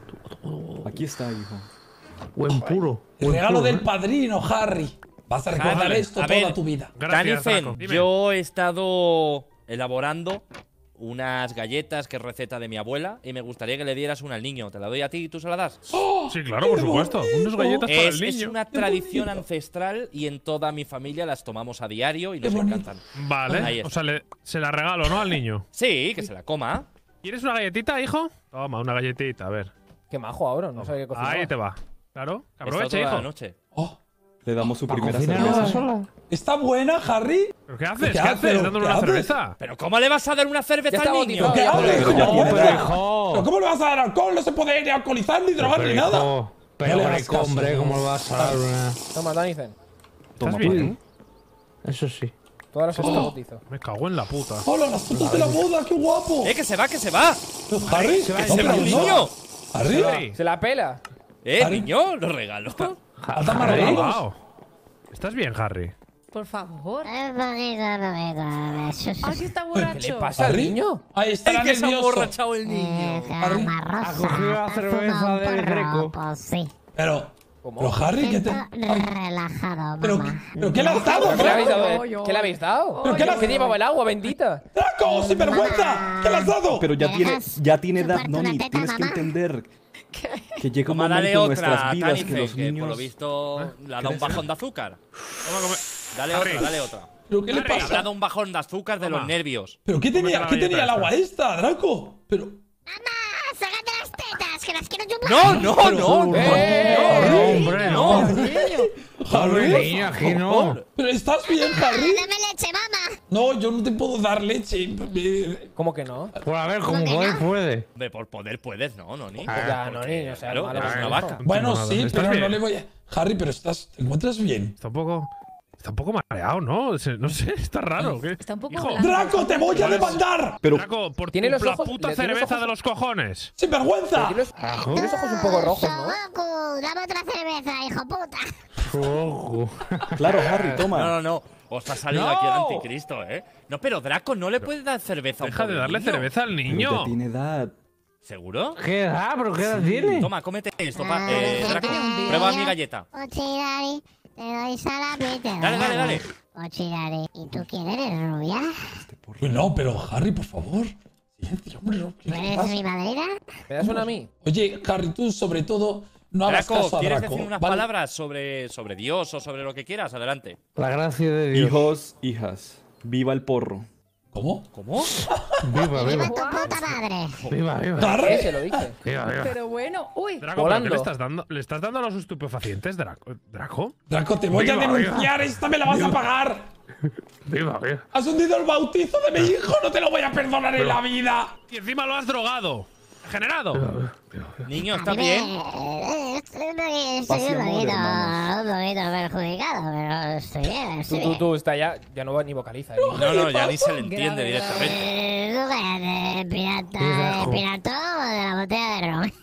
Aquí está, hijo. Buen puro. El Buen regalo puro, del ¿eh? padrino, Harry. Vas a recordar Harry, esto a toda ver. tu vida. Gracias, Danifen, Draco. Dime. yo he estado elaborando unas galletas que es receta de mi abuela y me gustaría que le dieras una al niño. ¿Te la doy a ti y tú se la das? Sí, claro, por supuesto. Unas galletas para Es, el es niño. una tradición ancestral y en toda mi familia las tomamos a diario y nos Qué bonito. encantan. Vale. Ahí está. O sea, le- se la regalo, ¿no? Al niño. Sí, que se la coma. ¿Quieres una galletita, hijo? Toma, una galletita, a ver. Qué majo ahora, no sabía que cocinaba. Ahí te va. Claro. Que Está aproveche, toda la hijo. noche. Oh, Le damos su primera ¿Cocinar cerveza. ella sola? ¿está buena, Harry? ¿Pero qué haces? ¿Qué ¿Qué, haces? haces? Dándole ¿Qué una haces? cerveza. ¿Pero cómo le vas a dar una cerveza Ya está al niño? bautizado, ¿Qué ya. haces? Pero ya ¿Cómo? tiene Pero- edad. ¿Pero cómo le vas a dar alcohol? No se puede ni alcoholizar ni drogar ni nada. hijo, No Pero le hagas Greco, caso, hombre, no. ¿cómo le vas a dar una? Toma, Danisen. Toma, ¿Estás bien? papi. Eso sí. Todas las Oh. bautizo. Me cago en la puta. Hola, las fotos de la boda, qué guapo. ¡Eh, que se va, que se va! Pero, Harry, se va, no, se pero va el no. niño! Harry, Harry. Se la pela. ¡Eh, Harry. niño! ¿Los regalos? falta más Harry, regalos. wow. ¿Estás bien, Harry? Por favor. Un poquito, un poquito. Ay, que está ¿Qué borracho. le pasa al Harry, niño? ahí está ¡Ay, que se ha nervioso. emborrachado el niño! Harry. Ha cogido la cerveza del Greco. Pues sí. Pero, ¿Cómo? pero Harry, ¿qué te? Siento relajado, Pero, mamá. pero ¿qué le has dado, ¿Pero ¿Qué le habéis Draco? dado? Oy, oy. ¿Qué le habéis dado? ¿Pero qué le has- ¿Qué llevaba el agua bendita? ¡Draco, sin vergüenza! ¿Qué le has dado? Pero ya ¿Me tiene, dejas ya tiene edad, chuparte una Noni. teta, Tienes que mamá? entender que llega un Toma, dale momento en nuestras otra, vidas que Tanife, los que por lo niños. visto le ha dado un bajón de azúcar. Toma, come. Dale Harry. otra, dale otra. ¿Pero qué le Harry, Le ha pasa? dado un bajón de azúcar de Toma. los nervios. ¿Pero qué tenía, la qué galleta tenía el esta. agua esta, Draco? Pero, ¡Mamá! ¡Sácate las tetas! ¡Que las quiero chupar! ¡No, no, no! ¡Eh! No, hombre, no. Harry, Niña, aquí no. ¿pero estás bien, Harry? ¡Dame leche, mamá! No, yo no te puedo dar leche. Eh, ¿Cómo que no? Pues a ver, como puede, puede. Hombre, por poder puedes, ¿no, Noni? Pues ya, no, ni, o sea, Claro, malo, eres pues una no. vaca. Bueno, nada. sí, ¿Estás pero bien? no le voy a... Harry, pero estás, ¿te encuentras bien? Está un poco. Está un poco mareado, ¿no? Se- No sé, está raro. ¿qué? Está un poco Hijo, blanco. ¡Draco, te voy a demandar! Pero Draco, por Tiene tu los la ojos- puta le tiene los cerveza ojos- de los cojones. ¡Sin vergüenza! Tiene los, tiene los ojos un poco rojos, ¿no? Goku, dame otra cerveza, hijo puta. Ojo. claro, Harry, No, toma. no, no. Os ha salido ¡No! aquí el anticristo, ¿eh? No, pero Draco, no le puedes dar cerveza a un Deja de pobre darle niño. cerveza al Pero niño. ya tiene edad. ¿Seguro? ¿Qué edad? ¿Pero qué edad tiene? Toma, cómete esto, pa- eh, Ah, Draco. ah, Prueba mi galleta. Ochirari, te doy salami, te doy Dale, dale, dale. Ochirari, ¿y tú quién eres, rubia? Pues no, pero Harry, por favor. Silencio, hombre. no, ¿Qué ¿Tú te eres pasa? mi madrina? ¿Me das una a mí? Oye, Harry, tú sobre todo no hagas Draco, caso a ¿quieres Draco. decir unas ¿vale? palabras sobre, sobre Dios o sobre lo que quieras? Adelante. La gracia de Dios. Hijos, hijas. Viva el porro. ¿Cómo? ¿Cómo? Viva, ¡Viva viva. tu puta madre! Viva, viva. ¡Harry! Ese lo dice. Viva, viva. Pero bueno, uy. Draco, ¿pero Volando. qué le estás dando? ¿Le estás dando a los estupefacientes, Draco? ¿Draco? Draco, te voy a Viva, denunciar. Esta me la vas a pagar. Viva, viva. Has hundido el bautizo de mi hijo. No te lo voy a perdonar en la vida. Y encima lo has drogado. Generado. Niño, A ¿estás mí bien? me- Estoy un poquito, Paz y estoy un amor, poquito, hermanos. un poquito perjudicado, pero estoy bien, Tú, estoy tú, bien. tú, está ya, ya no va ni vocaliza. ¿eh? No, no, ya ni se le entiende Grave, directamente. Eh, ¿Tú cállate, pirata, Hijo. de piratón o de la botella de ron?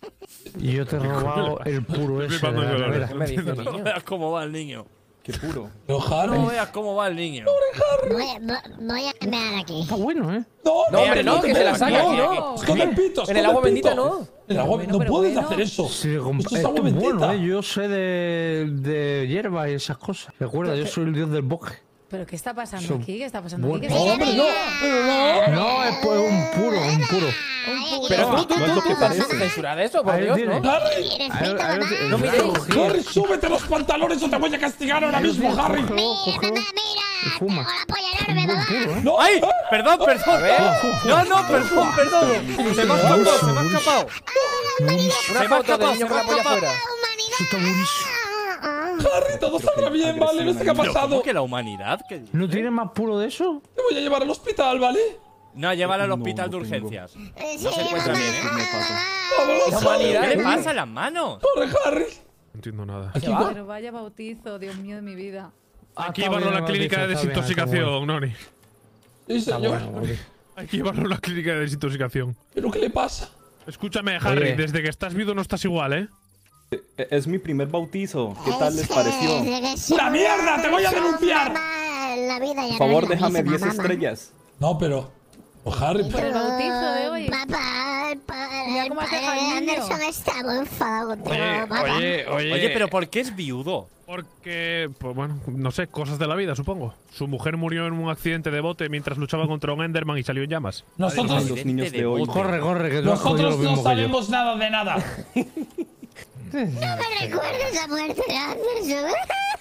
Y yo te he robado el puro ese de la nevera. ¿Qué me dice, No niño? veas cómo va el niño. Qué puro. Pero Harry. No veas cómo va el niño. Voy, voy- voy a mear aquí. Está bueno, ¿eh? No, No, hombre, no, que se la saque no, aquí, no. no. Esconde el pito, En el esconde agua pito. bendita, no. En el agua Bueno, no pero puedes bueno. hacer eso. Sí, compa- Esto es esto agua es bendita. bueno, ¿eh? Yo sé de, de hierba y esas cosas. Recuerda, yo soy el dios del bosque. ¿Pero qué está pasando Son aquí? ¿Qué está pasando buenos. aquí? No, ¿Qué hombre, no. Pero no. No, es pues un puro, un puro. Pero tú, tú, No es tú, lo que tú, vas a parece. censurar eso, por Ahí Dios, tiene. ¿no? Harry. ¿Quieres A ver, pito, a ver, mamá? el No miréis. Draco, Harry, súbete los pantalones o te voy a castigar ahora mismo, Harry. Cógelo, Mira, cógelo. mamá, mira, Y fuma. tengo la polla Un enorme, buen mamá. puro, ¿eh? No. ¡Ay! Perdón, perdón. No, no, perdón, perdón. Se me ha escapado, se me ha escapado. Una Se me ha foto del escapado, niño se con me la ha polla escapado. afuera. Eso está buenísimo. Harry, todo saldrá bien, ¿vale? No sé qué ha Pero, pasado. ¿cómo que la humanidad? ¿Qué- ¿No tiene más puro de eso? Te voy a llevar al hospital, ¿vale? No, llévala al No, hospital no de tengo. urgencias. Eh, No sí, se encuentra mamá. bien, ¿eh? Me pasa. Vámonos, humanidad, ¿Qué Harry. le pasa en las manos? Corre, Harry. No entiendo nada. Aquí, va? corre. Pero vaya bautizo, Dios mío de mi vida. Hay que está llevarlo a la bien, clínica de está bien, está desintoxicación, Noni. Sí, Está señor. bueno, bautizo. Hay que llevarlo a la clínica de desintoxicación. ¿Pero qué le pasa? Escúchame, Harry, Oye. desde que estás viudo no estás igual, ¿eh? E- Es mi primer bautizo. ¿Qué tal les pareció? ¡Pura mierda! ¡Te voy a denunciar! La vida ya Por no favor, es la déjame misma, diez mamá. estrellas. No, pero... Oh, Harry, Por el bautizo de hoy. Papá, el padre, Mira el cómo has padre dejado de al niño. Anderson está muy enfadado contigo, papá. oye. Oye, pero ¿por qué es viudo? Porque, pues bueno, no sé, cosas de la vida, supongo. Su mujer murió en un accidente de bote mientras luchaba contra un Enderman y salió en llamas. Ay, nosotros... los niños de hoy. Corre, corre, que tú has jodido Nosotros lo no mismo que yo. sabemos nada de nada. No me recuerdes la muerte de Anderson.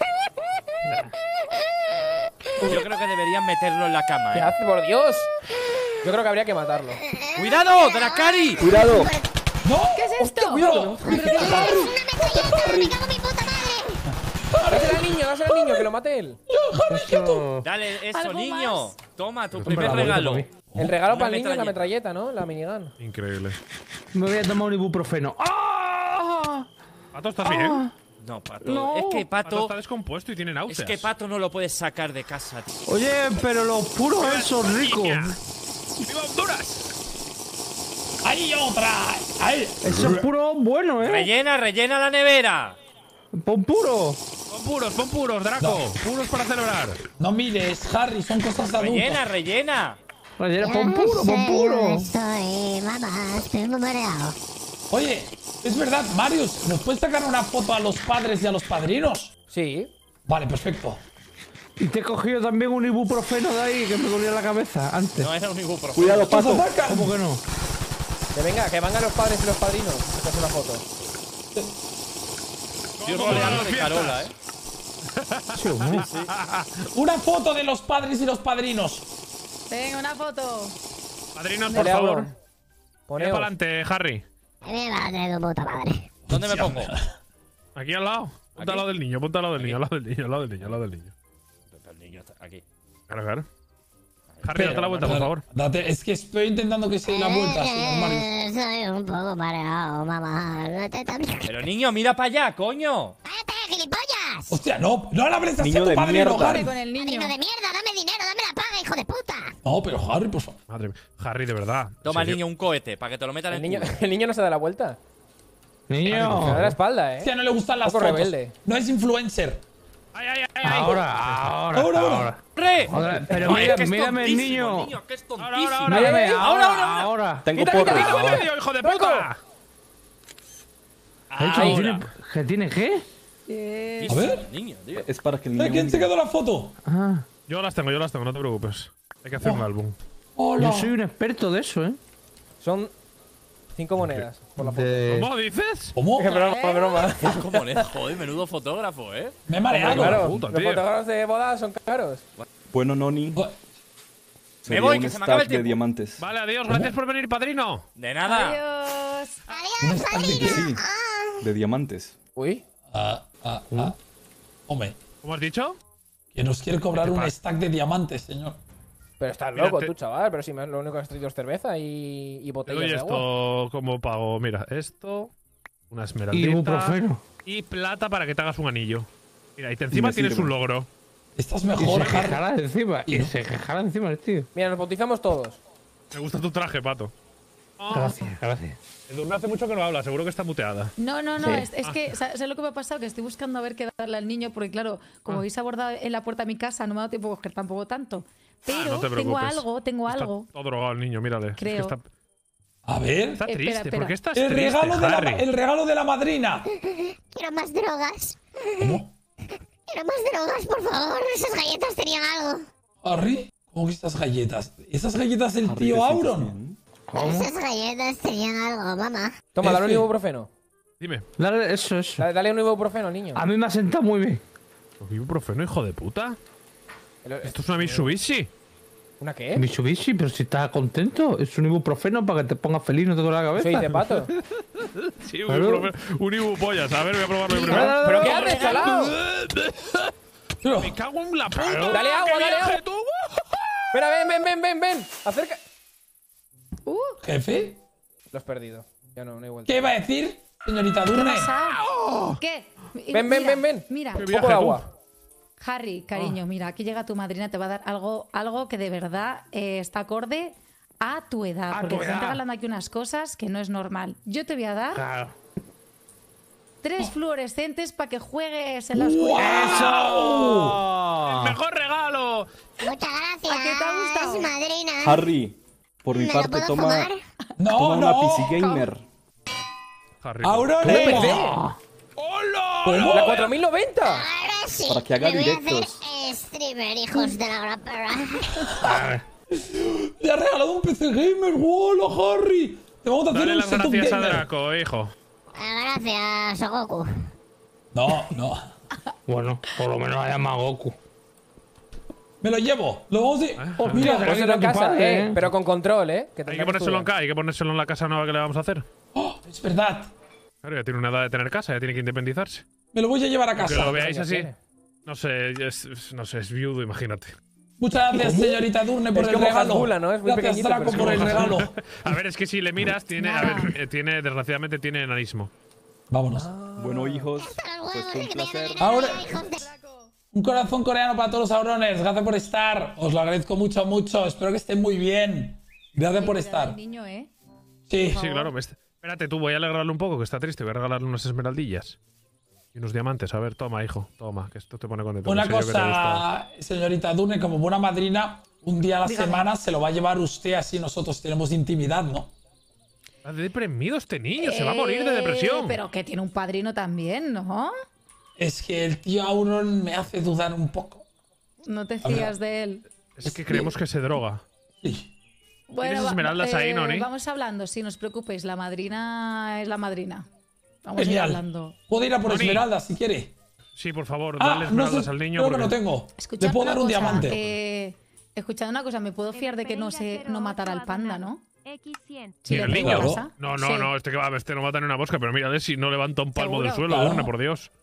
Yo creo que deberían meterlo en la cama, ¿Qué ¿eh? hace, por Dios? Yo creo que habría que matarlo. ¡Cuidado, Dracari! ¡Cuidado! ¡No! ¿Qué es esto? ¡Cuidado! ¡Es una metralleta! ¡Me cago en mi puta madre! Dásela al niño, dásela al niño, que lo mate él. Esto- Dale eso, ¿Algo niño. más? Toma tu Hombre, primer la bolita regalo. para mí. El regalo Una para el niño es la metralleta. metralleta, ¿no? La minigun. Increíble. Me voy a tomar un ibuprofeno. ¡Ah! Pato, ¿estás bien? No, Pato. No. Es que Pato Pato. está descompuesto y tiene náuseas. Es que Pato no lo puedes sacar de casa, tío. Oye, pero los puros esos ricos. ¡Viva Honduras! ¡Ahí otra! ¡Ahí! Esos puros buenos, ¿eh? Rellena, rellena la nevera. Pon puro. Pon puros, pon puros, Draco. Puros para celebrar. No mires, Harry, son cosas de adultos. Rellena, rellena. Oye, pon puro, pon puro. Estoy, mamá, estoy muy mareado. Oye, es verdad, Marius, ¿nos puedes sacar una foto a los padres y a los padrinos? Sí. Vale, perfecto. Y te he cogido también un ibuprofeno de ahí que me dolía la cabeza antes. No era un ibuprofeno. Cuidado, ¡Nos Pato. atacan! ¿Cómo que no? Que venga, que vengan los padres y los padrinos. Esta es una foto. Estoy rodeado de Carola, ¿eh? Sí, hombre. Una foto de los padres y los padrinos. Venga, una foto. Padrinos, por Dale, favor. Álvaro. Mira Poneos. para adelante, Harry. Me va a traer tu puta madre. ¿Dónde me pongo? Aquí al lado. Ponte ¿Aquí? al lado del niño, ponte al lado del niño, al lado del niño, al lado del niño, al lado del niño. El niño está aquí. Claro, claro. Harry, date la vuelta, por favor. Date, es que estoy intentando que se dé la vuelta, señor Marius. Eh, Soy un poco mareado, mamá. No te también. Pero niño, mira para allá, coño. ¡Cállate, gilipollas! Hostia, no, no le hables así Niño a tu de padrino, mierda. Harry. Con el niño. Padrino de mierda, dame dinero, dame la paga, hijo de puta. No, pero Harry, por favor. Madre mía. Harry, de verdad. ¿en Toma, serio? niño, un cohete para que te lo metan El en niño, el culo. el niño no se da la vuelta. Se da la Niño. espalda, Hostia, ¿eh? no le gustan las poco fotos. rebelde. No es influencer. ¡Ay, ay, ay! ay. Ahora, ahora, Ahora, ahora. ahora. ¡Corre! Ahora, pero Joder, mira, que es mírame el tontísimo, niño. que es Ahora, tontísimo. ahora, Mírame, ahora. ahora, ahora, ahora. Tengo Quita, porro. quita, quita, ¡En medio, hijo de puta! ¿Ha dicho que tiene, que tiene qué? Eh, A ver. Niño, tío. Es para que el ¿Eh, niño... ¿Quién se quedó la foto? Ah, Yo las tengo, yo las tengo, no te preocupes. Hay que hacer un álbum. Hola. yo soy un experto de eso, ¿eh? Son cinco monedas por la foto. De... ¿Cómo dices? ¿Cómo? Qué broma, broma. ¿Cómo es? Joder, menudo fotógrafo, ¿eh? Me he mareado. Claro, puta, los tío. fotógrafos de boda son caros. Bueno, Noni, Jo- sería voy, un que se me acaba el stack de tiempo. diamantes. Vale, adiós, gracias por venir, padrino. De nada. Adiós. ¿Un stack de qué? Sí, de diamantes. Uy. Ah, ah, ah. Hombre, ¿Cómo has dicho? que nos quiere cobrar ¿Qué te un pasa? stack de diamantes, señor. Pero estás Mira, loco te- tú, chaval. Pero si me- lo único que has traído es cerveza y, y Te botellas doy de agua. esto como pago. Mira, esto, una esmeraldita Ibuprofeno. y plata para que te hagas un anillo. Mira, y te encima me tienes sirve. un logro. Estás Y mejor, se Harry. quejará encima. Y se quejará encima el tío. Mira, nos bautizamos todos. Me gusta tu traje, pato. Gracias, gracias. Edurne hace mucho que no habla, seguro que está muteada. No, no, no, Sí. es, es que, ¿sabes lo que me ha pasado? Que estoy buscando a ver qué darle al niño, porque claro, como habéis abordado en la puerta de mi casa, no me ha dado tiempo a coger tampoco tanto. Pero Ah, no te tengo preocupes. algo, tengo Está algo. todo drogado el niño, mírale. Es que Creo. está, A ver. está Espera, triste. espera. ¿Por qué estás El triste, regalo, de la, Harry? el regalo de la madrina. Quiero más drogas. ¿Cómo? Quiero más drogas, por favor. Esas galletas tenían algo. Harry, ¿cómo que estas galletas? ¿Esas galletas del Harry, tío ¿te sientes Auron? bien? Esas galletas tenían algo, mamá. Toma, dale un F. ibuprofeno. Dime. Dale, eso, eso. Dale, dale un ibuprofeno al niño. A mí me ha sentado muy bien. ¿Ibuprofeno, hijo de puta? El- ¿Esto es una Mitsubishi? ¿Una qué? Mitsubishi, pero si estás contento. Es un ibuprofeno para que te pongas feliz y no te duele la cabeza. Soy de pato. Sí, un, Claro. ibuprofe- un ibupollas. A ver, voy a probarlo yo primero. ¿Pero, pero qué haces, chalao? Me cago en la puta. Dale agua, ¡Qué dale viaje, agua. tú! Espera, ven, ven, ven, ven, ven. Acerca. Uh, Jefe, Lo has perdido. Ya no, no hay vuelta. ¿qué iba a decir, señorita ¿qué ha Durne? pasado? ¿Qué? Ven, ven, Mira, ven, ven. Mira, Qué Un viaje, poco de tú. agua. Harry, cariño, mira, aquí llega tu madrina, te va a dar algo, algo que de verdad eh, está acorde a tu edad. A porque tu te están edad. regalando aquí unas cosas que no es normal. Yo te voy a dar Claro. tres fluorescentes para que juegues en la oscuridad. ¡Eso! ¡El mejor regalo! Muchas gracias, ¿A qué te ha gustado? madrina. Harry, por mi ¿Me lo parte, puedo toma, fumar? No, toma una no. P C Gamer. Harry. Aurone. ¡Hola! La cuatro mil noventa. Ahora sí. Para que haga me voy a directos. hacer streamer, hijos de la gran perra. Le ha regalado un P C Gamer. ¡Hola, Harry! Te vamos a hacer Dale un las setup gracias a gamer. Draco, hijo. Ah, Gracias, Sogoku. No, no. Bueno, por lo menos la llama Goku. Me lo llevo. Lo vamos a... Oh, mira, Hostia, Pónselo en tu casa, padre, eh. eh. Pero con control, eh. Que Hay tendrá que ponérselo en estudiar. casa, hay que ponérselo en la casa nueva que le vamos a hacer. oh, es verdad. Claro, ya tiene una edad de tener casa, ya tiene que independizarse. Me lo voy a llevar a Que casa. lo veáis años así. tiene? No sé, es, es- no sé, es viudo, imagínate. Muchas gracias, señorita Durne, por Es el como regalo. Hasbula, ¿no? Es muy Gracias, pequeñito, Draco, pero es por el como regalo. A ver, es que si le miras, tiene, a Nada. ver, eh, tiene, desgraciadamente tiene enanismo. Vámonos. Bueno, hijos, Hasta los pues huevos fue de un que me placer. hagan Ahora- dinero, hijos de... Un corazón coreano para todos los aurones. Gracias por estar. Os lo agradezco mucho, mucho. Espero que estén muy bien. Gracias por Cuidado estar. al niño, ¿eh? Sí. Sí, claro. me est- Espérate, tú, voy a alegrarle un poco, que está triste. Voy a regalarle unas esmeraldillas. Y unos diamantes. A ver, toma, hijo. Toma, que esto te pone contento. Una que sé yo que te gusta. cosa, señorita Durne, como buena madrina, un día a la Dígame. semana se lo va a llevar usted, así nosotros tenemos intimidad, ¿no? Está deprimido este niño, se va a morir de Eh, depresión. Pero que tiene un padrino también, ¿no? Es que el tío Auron me hace dudar un poco. No te A ver. fías de él. Es que creemos que se droga. Sí. Bueno, va- esmeraldas ahí, Noni? Vamos hablando, sí, no os preocupéis. La madrina es la madrina. Vamos a ir Genial. hablando. Puedo ir a por Noni. esmeraldas si quiere. Sí, por favor, Ah, dale no esmeraldas sé, al niño. creo que porque- no tengo. Escuchad Le puedo una dar un cosa, diamante. eh, escuchad una cosa, me puedo fiar de que no se no matará al panda, ¿no? X cien. Si ¿Quién, le el pego niño? a casa. No, no, Sí. no, este que va, este no mata ni una mosca, pero mírale si no levanta un palmo del ¿Seguro? suelo, Claro. Durne, por Dios.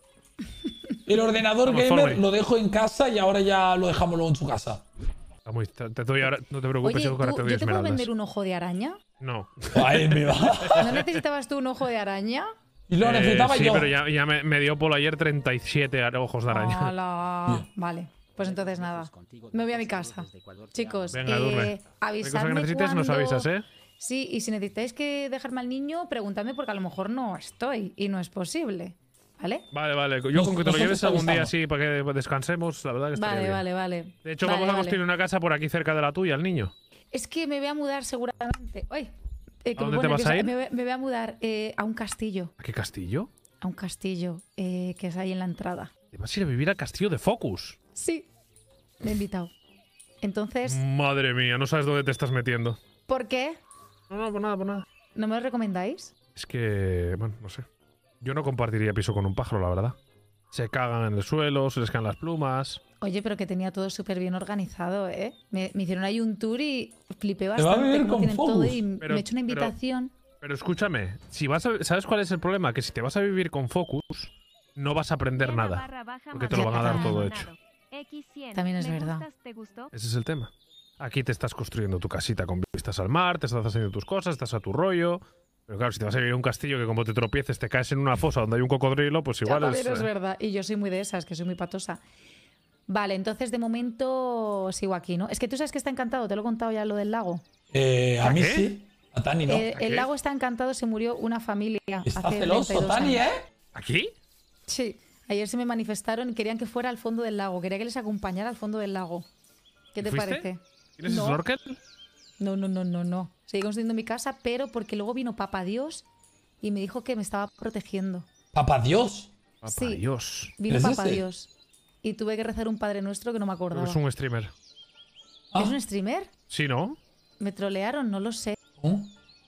El ordenador Vamos, gamer Forley. lo dejo en casa y ahora ya lo dejamos luego en su casa. Está muy- te, te doy ahora- no te preocupes, Oye, hijo, que ahora ¿tú- te doy ¿yo te puedo esmeraldas. vender un ojo de araña? No. Ahí me va. ¿No necesitabas tú un ojo de araña? Y lo Eh, necesitaba sí, yo. pero ya, ya me, me dio Polo ayer treinta y siete ojos de araña. Ala. Vale, pues entonces nada. Me voy a mi casa. Chicos, Venga, eh, Durne. Cualquier cosa que avisadme necesites, nos cuando- avisas, ¿eh? Sí, y si necesitáis que dejarme al niño, preguntadme porque a lo mejor no estoy y no es posible. ¿Vale? Vale, vale. Yo Nos- con que te lo nosotros lleves algún día avisamos. así para que descansemos, la verdad que estaría Vale, bien. vale, vale. De hecho, Vale, vamos a vale. construir una casa por aquí cerca de la tuya, el niño. Es que me voy a mudar seguramente. Uy, eh, que ¿A dónde me te pone vas a nerviosa. ir? Me, voy- me voy a mudar eh, a un castillo. ¿A qué castillo? A un castillo eh, que es ahí en la entrada. Te vas a ir a vivir al castillo de Focus. Sí, me he invitado. Entonces, Madre mía, no sabes dónde te estás metiendo. ¿por qué? No, no, por nada, por nada. ¿No me lo recomendáis? Es que, bueno, no sé. Yo no compartiría piso con un pájaro, la verdad. Se cagan en el suelo, se les caen las plumas. Oye, pero que tenía todo súper bien organizado, ¿eh? Me, me hicieron ahí un tour y flipé va a bastante. vivir cómo con tienen todo Focus. y Pero- me he hecho una pero- invitación. Pero escúchame, si vas a, ¿sabes cuál es el problema? Que si te vas a vivir con Focus, no vas a aprender nada. Porque te lo van a dar todo hecho. X cien. También es ¿Me verdad. gustas? ¿Te gustó? Ese es el tema. Aquí te estás construyendo tu casita con vistas al mar, te estás haciendo tus cosas, estás a tu rollo. Pero claro, si te vas a vivir a un castillo que como te tropieces te caes en una fosa donde hay un cocodrilo, pues Ya, igual es... también es eh, verdad. Y yo soy muy de esas, que soy muy patosa. Vale, entonces de momento sigo aquí, ¿no? Es que tú sabes que está encantado, te lo he contado ya lo del lago. Eh, a ¿A mí qué? sí. A Tani no. Eh, ¿A qué? el lago está encantado, se murió una familia. Está hace celoso, treinta y dos Tani, años. ¿eh? ¿Aquí? Sí, ayer se me manifestaron y querían que fuera al fondo del lago, quería que les acompañara al fondo del lago. ¿Qué te ¿Fuiste? parece? ¿Tienes No. snorkel? No, no, no, no, no. Seguí construyendo mi casa, pero porque luego vino Papá Dios y me dijo que me estaba protegiendo. Papá Dios. Papá Sí. Dios. Vino ¿Es Papá ese? Dios. Y tuve que rezar un Padre Nuestro que no me Creo acordaba. que es un streamer. Ah, ¿Es un streamer? Sí, ¿no? ¿Me trolearon? No lo sé. ¿no?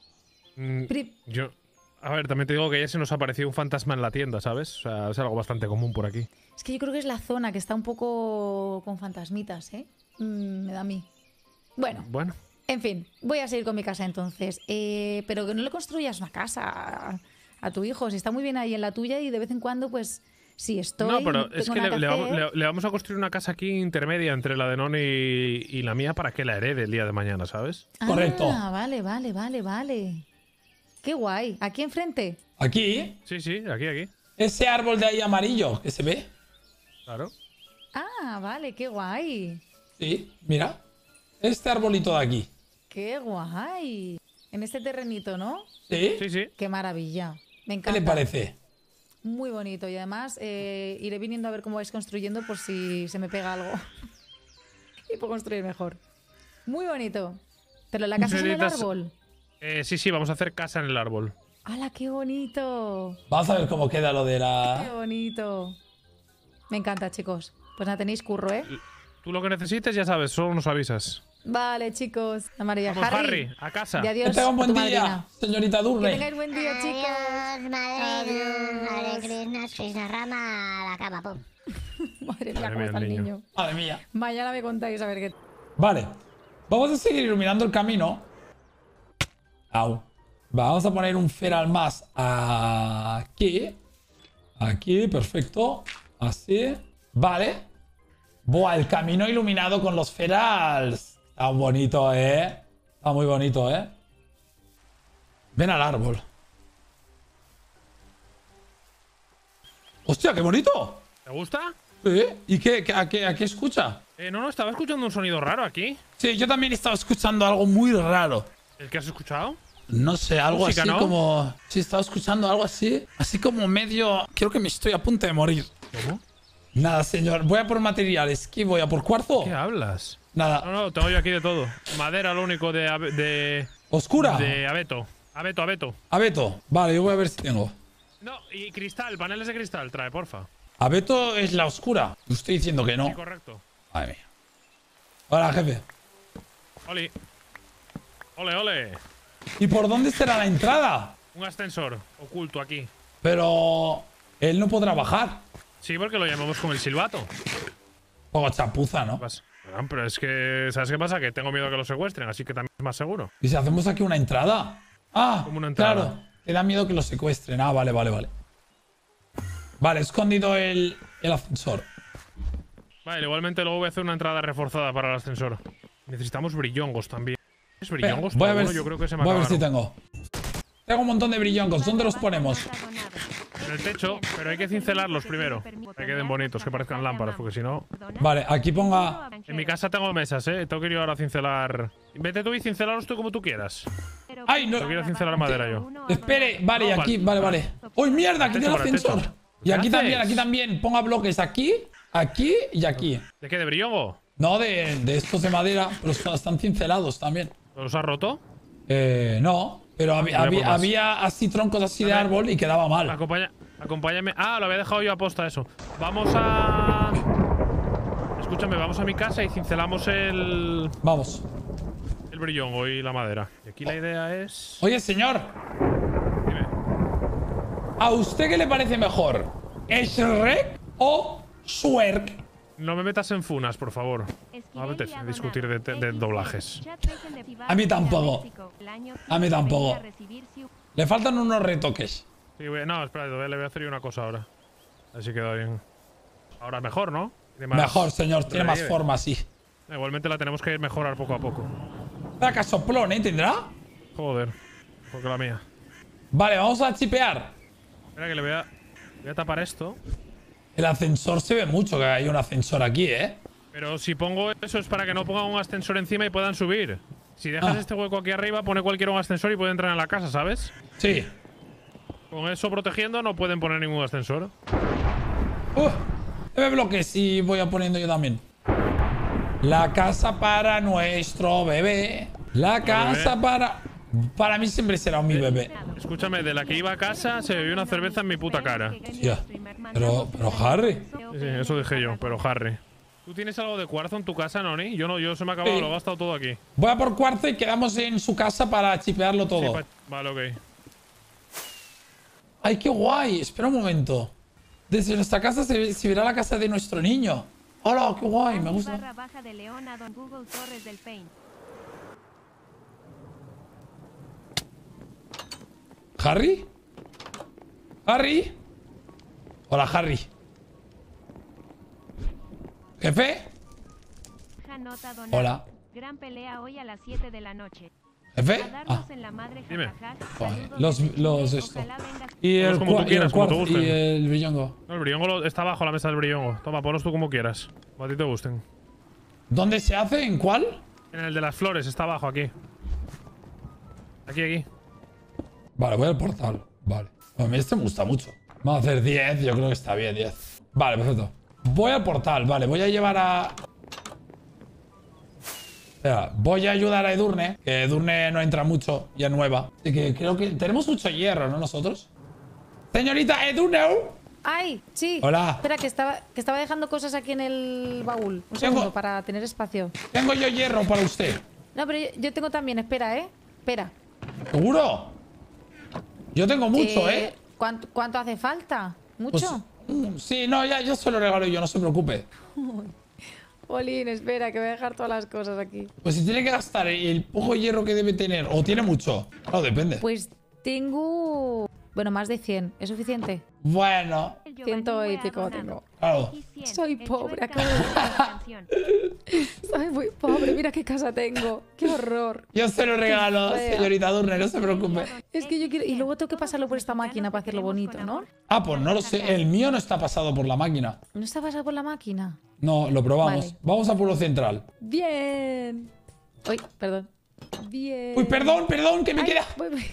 Mm, Pri- yo... A ver, también te digo que ya se nos apareció un fantasma en la tienda, ¿sabes? O sea, es algo bastante común por aquí. Es que yo creo que es la zona que está un poco con fantasmitas, ¿eh? Mm, me da a mí. Bueno, Bueno. en fin, voy a seguir con mi casa entonces. Eh, pero que no le construyas una casa a, a tu hijo. Si está muy bien ahí en la tuya y de vez en cuando, pues, si estoy. No, pero tengo es que nada le, le vamos, hacer. le- le vamos a construir una casa aquí intermedia entre la de Noni y, y la mía para que la herede el día de mañana, ¿sabes? Correcto. Ah, vale, vale, vale, vale. Qué guay. ¿Aquí enfrente? Aquí, Sí, sí, aquí, aquí. ese árbol de ahí amarillo que se ve. Claro. Ah, vale, qué guay. Sí, mira. Este arbolito de aquí. Qué guay. En este terrenito, ¿no? ¿Sí? Sí, sí. Qué maravilla. Me ¿Qué encanta. le parece? Muy bonito. Y además eh, iré viniendo a ver cómo vais construyendo por si se me pega algo. Y puedo construir mejor. Muy bonito. Pero la casa es en el Necesitas- árbol. Eh, sí, sí, vamos a hacer casa en el árbol. ¡Hala, qué bonito! Vamos a ver cómo queda lo de ¡Qué la... bonito! Me encanta, chicos. Pues nada, tenéis curro, ¿eh? Tú lo que necesites, ya sabes, solo nos avisas. Vale, chicos. Amarilla. Vamos, Harry. Harry, a casa. Y adiós. Que tenga un a buen tu día, madrina. señorita Que Durne. tengáis buen día, chicos. Adiós, madrina. Hare Krishna, Krishna Rama, a la cama, pum. Madre mía, Madre cómo mía, está el el niño. niño. Madre mía. Mañana me contáis a ver qué. Vale. Vamos a seguir iluminando el camino. Au. Vamos a poner un feral más aquí. Aquí, perfecto. Así. Vale. Buah, el camino iluminado con los ferals. Está bonito, ¿eh? Está muy bonito, ¿eh? Ven al árbol. ¡Hostia, qué bonito! ¿Te gusta? ¿Sí? ¿Y qué, qué- a, qué, a qué escucha? Eh, no, no, estaba escuchando un sonido raro aquí. Sí, yo también estaba escuchando algo muy raro. ¿El que has escuchado? No sé, algo Música, así ¿no? como... Sí, estaba escuchando algo así. Así como medio... Creo que me estoy a punto de morir. ¿Cómo? Nada, señor. Voy a por materiales. ¿Qué voy a por cuarzo? ¿Qué hablas? Nada. No, no, tengo yo aquí de todo. Madera, lo único de... abe- de ¿Oscura? De abeto. Abeto, abeto. Abeto. Vale, yo voy a ver si tengo. No, y cristal, paneles de cristal, trae, porfa. Abeto es la oscura. Me estoy diciendo que no. Sí, correcto. Madre mía. Hola, jefe. Oli. Ole, ole. ¿Y por dónde será la entrada? Un ascensor oculto aquí. Pero... Él no podrá bajar. Sí, porque lo llamamos con el silbato. Poco chapuza, ¿no? Vas- Bueno, pero es que, ¿sabes qué pasa? Que tengo miedo a que lo secuestren, así que también es más seguro. ¿Y si hacemos aquí una entrada? Ah, Como una entrada. claro. Te da miedo que lo secuestren. Ah, vale, vale, vale. Vale, he escondido el, el ascensor. Vale, igualmente luego voy a hacer una entrada reforzada para el ascensor. Necesitamos brillongos también. ¿Es Espera, brillongos? voy a Pero ver, bueno, si, yo creo que se me voy a ver si acabaron. tengo. Tengo un montón de brillongos. ¿Dónde los ponemos? En el techo, pero hay que cincelarlos primero. Que queden bonitos, que parezcan lámparas, porque si no... Vale, aquí ponga... En mi casa tengo mesas, ¿eh? Tengo que ir ahora a cincelar... Vete tú y cincelarlos tú como tú quieras. ¡Ay, no! Tengo que ir a cincelar madera yo. Espere, vale, y No, aquí, vale. vale, vale. ¡Uy, mierda! Aquí Techo, tiene el para el techo. ascensor. Y ¿Qué aquí haces? también, aquí también. Ponga bloques aquí, aquí y aquí. ¿De qué? ¿De brillongo? No, de, de estos de madera, pero están- están cincelados también. ¿Los has roto? Eh, no, pero había, Voy a había, por más. había así troncos así de A ver. árbol y quedaba mal. Acompaña, acompáñame. Ah, lo había dejado yo a posta eso. Vamos a... Escúchame, vamos a mi casa y cincelamos el... Vamos. El brillongo y la madera. Y aquí la idea es... Oye, señor, Dime. ¿a usted qué le parece mejor? ¿Shrek o Shrek? No me metas en funas, por favor. No me apetece discutir de, de- de doblajes. A mí tampoco. A mí tampoco. Le faltan unos retoques. Sí, voy- no, espera, le voy a hacer yo una cosa ahora. Así queda bien. Ahora mejor, ¿no? Tiene más Mejor, señor, tiene más relieve. forma así. Igualmente la tenemos que mejorar poco a poco. La casoplón, ¿eh? ¿Tendrá? Joder. Porque la mía. Vale, vamos a chipear. Espera que le voy a... Voy a tapar esto. El ascensor se ve mucho, que hay un ascensor aquí, ¿eh? Pero si pongo eso es para que no pongan un ascensor encima y puedan subir. Si dejas Ah. este hueco aquí arriba, pone cualquiera un ascensor y puede entrar en la casa, ¿sabes? Sí. Con eso protegiendo no pueden poner ningún ascensor. Uf, me bloques y voy a poniendo yo también. La casa para nuestro bebé. La casa bebé. para... Para mí siempre será mi bebé. Escúchame, de la que iba a casa se bebió una cerveza en mi puta cara. Tía. Pero, pero Harry. Sí, sí, eso dije yo, pero Harry. ¿Tú tienes algo de cuarzo en tu casa, Noni? Yo no, yo se me ha acabado, Sí. lo he gastado todo aquí. Voy a por cuarzo y quedamos en su casa para chipearlo Sí, todo. pa- vale, ok. ¡Ay, qué guay! Espera un momento. Desde nuestra casa se, ve- se verá la casa de nuestro niño. ¡Hola, qué guay! Me gusta. Barra baja de León a Don Google Torres del Paint. ¿Harry? ¿Harry? Hola, Harry. ¿Jefe? Nota donada. Hola. Gran pelea hoy a las siete de la noche. ¿Jefe? A darnos Ah. en la madre, Dime. jajaja. Joder, Saludos los, desde los Chile, esto. ojalá vengas- Y el, Ponlos como tú cua- y el quieras, como te cuarzo y gusten. el brillongo. No, el brillongo lo- está abajo la mesa del brillongo. Toma, ponlos tú como quieras. Como a ti te gusten. ¿Dónde se hace? ¿En cuál? En el de las flores, está abajo, aquí. Aquí, aquí. Vale, voy al portal. Vale. A mí este me gusta mucho. Vamos a hacer diez. Yo creo que está bien, diez. Vale, perfecto. Voy al portal. Vale, voy a llevar a... Espera, voy a ayudar a Edurne. Que Edurne no entra mucho. Ya es nueva. Así que creo que tenemos mucho hierro, ¿no? Nosotros. Señorita Edurne. ¡Ay! Sí. Hola. Espera, que estaba, que estaba dejando cosas aquí en el baúl. Un Tengo- segundo, para tener espacio. Tengo yo hierro para usted. No, pero yo, yo tengo también. Espera, ¿eh? Espera. ¿Seguro? Yo tengo mucho, ¿eh? ¿cuánto, cuánto hace falta? Pues, ¿Mucho? mm, sí, no, ya yo se lo regalo yo, no se preocupe. Polín, espera, que voy a dejar todas las cosas aquí. Pues si tiene que gastar el poco hierro que debe tener, o tiene mucho. Claro, depende. Pues tengo... Bueno, más de cien. ¿Es suficiente? Bueno, Ciento y pico tengo. claro. Soy pobre, acabo de... Soy muy pobre, mira qué casa tengo. ¡Qué horror! Yo se lo regalo, Qué fea. señorita Durne, no se preocupe. Es que yo quiero... Y luego tengo que pasarlo por esta máquina para hacerlo bonito, ¿no? Ah, pues no lo sé. El mío no está pasado por la máquina. ¿No está pasado por la máquina? No, lo probamos. Vale. Vamos a Pueblo Central. Bien. Uy, perdón. Bien. Uy, perdón, perdón, que me Ay, queda. voy, voy.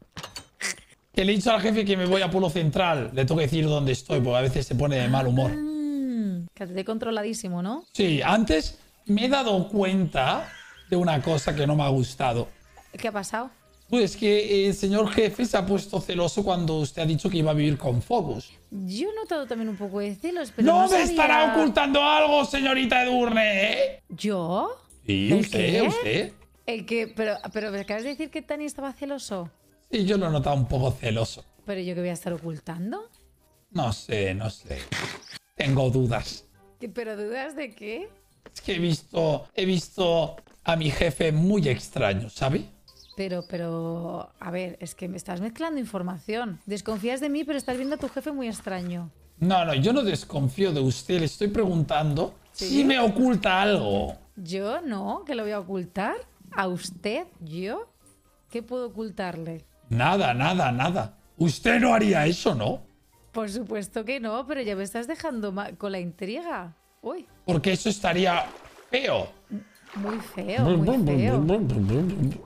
Que le he dicho al jefe que me voy a Pueblo Central. Le tengo que decir dónde estoy, porque a veces se pone de mal humor. Mm, que te he controladísimo, ¿no? Sí, antes me he dado cuenta de una cosa que no me ha gustado. ¿Qué ha pasado? Pues que el señor jefe se ha puesto celoso cuando usted ha dicho que iba a vivir con Focus. Yo he notado también un poco de celos, pero ¡No no me sabía- estará ocultando algo, señorita Edurne! ¿Eh? ¿Yo? Sí, ¿El usted, qué? usted. El que... Pero, pero me acabas de decir que Tani estaba celoso. Sí, yo lo he notado un poco celoso. ¿Pero yo qué voy a estar ocultando? No sé, no sé. Tengo dudas. ¿Qué- ¿Pero dudas de qué? Es que he visto, he visto a mi jefe muy extraño, ¿sabe? Pero, pero... A ver, es que me estás mezclando información. Desconfías de mí, pero estás viendo a tu jefe muy extraño. No, no, yo no desconfío de usted. Le estoy preguntando ¿Sí? si me oculta algo. ¿Yo no? ¿Que lo voy a ocultar? ¿A usted? ¿Yo? ¿Qué puedo ocultarle? Nada, nada, nada. Usted no haría eso, ¿no? Por supuesto que no, pero ya me estás dejando ma- con la intriga. Uy, Porque eso estaría feo. muy feo, muy feo.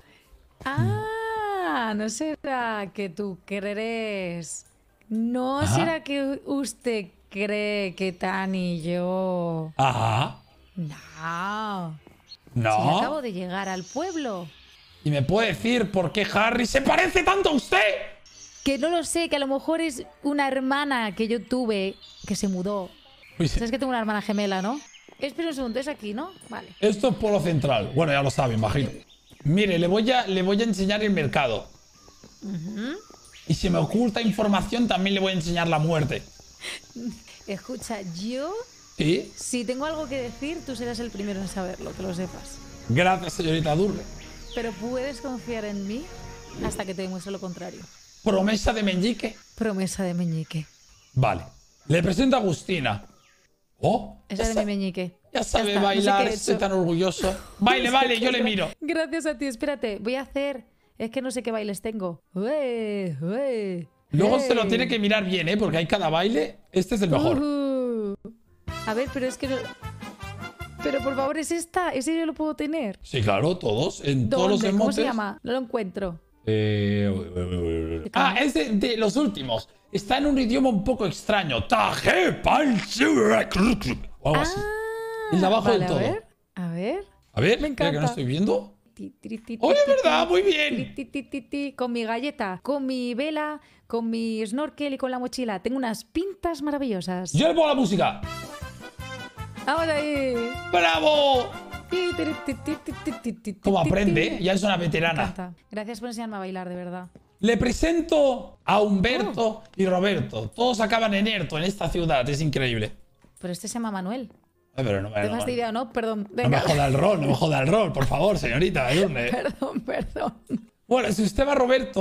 Ah, no será que tú crees. No Ajá. será que usted cree que Tan y yo. Ajá. No. No. Si acabo de llegar al pueblo. ¿Y me puede decir por qué Harry se parece tanto a usted? Que no lo sé, que a lo mejor es una hermana que yo tuve que se mudó. Uy, ¿Sabes que tengo una hermana gemela, no? Espera un segundo, es aquí, ¿no? Vale. esto es Pueblo Central. Bueno, ya lo sabe, imagino. Mire, le voy a, le voy a enseñar el mercado. Y si me oculta información, también le voy a enseñar la muerte. Escucha, yo, ¿Sí? si tengo algo que decir, tú serás el primero en saberlo, que lo sepas. Gracias, señorita Durre. Pero puedes confiar en mí hasta que te demuestre lo contrario. Promesa de meñique. Promesa de meñique. Vale. Le presento a Agustina. Oh, Esa ya, es sa- mi meñique. ya sabe está, no sé bailar, qué he estoy hecho. tan orgulloso. Baile, No sé vale, qué yo le ba- miro. Gracias a ti, espérate, voy a hacer... Es que no sé qué bailes tengo. Ué, ué, Luego se lo ey. tiene que mirar bien, ¿eh? Porque hay cada baile. Este es el mejor. Ujú. A ver, pero es que no... Pero por favor, es esta. Ese yo lo puedo tener. Sí, claro, todos. En todos los ¿Dónde? emotes. ¿Cómo se llama? No lo encuentro. Eh, ah, es de, de los últimos. Está en un idioma un poco extraño. Taje, pan, o algo así. Es de abajo Vale, del todo. A ver, a ver. A ver, Me espera, que no encanta. estoy viendo. Ti, ti, ti, ti, ¡Oye, ti, es verdad! ti, ¡Muy ti, bien! ti, ti, ti, ti, con mi galleta, con mi vela, con mi snorkel y con la mochila. Tengo unas pintas maravillosas. Yo le pongo la música. ¡Vamos ahí! ¡Bravo! Ti, ti, ti, ti, ti, ti, ti, ti, Como ti, aprende, ti. ¿eh? Ya es una Me veterana. encanta. Gracias por enseñarme a bailar, de verdad. Le presento a Humberto Oh. y Roberto. Todos acaban en Erto, en esta ciudad. Es increíble. Pero este se llama Manuel. Ay, pero no, me- Te has no, fastidiado, ¿no? Perdón. no me Venga. joda el rol, no me joda el rol, por favor, señorita. Edurne. Perdón, perdón. Bueno, si usted va a Roberto,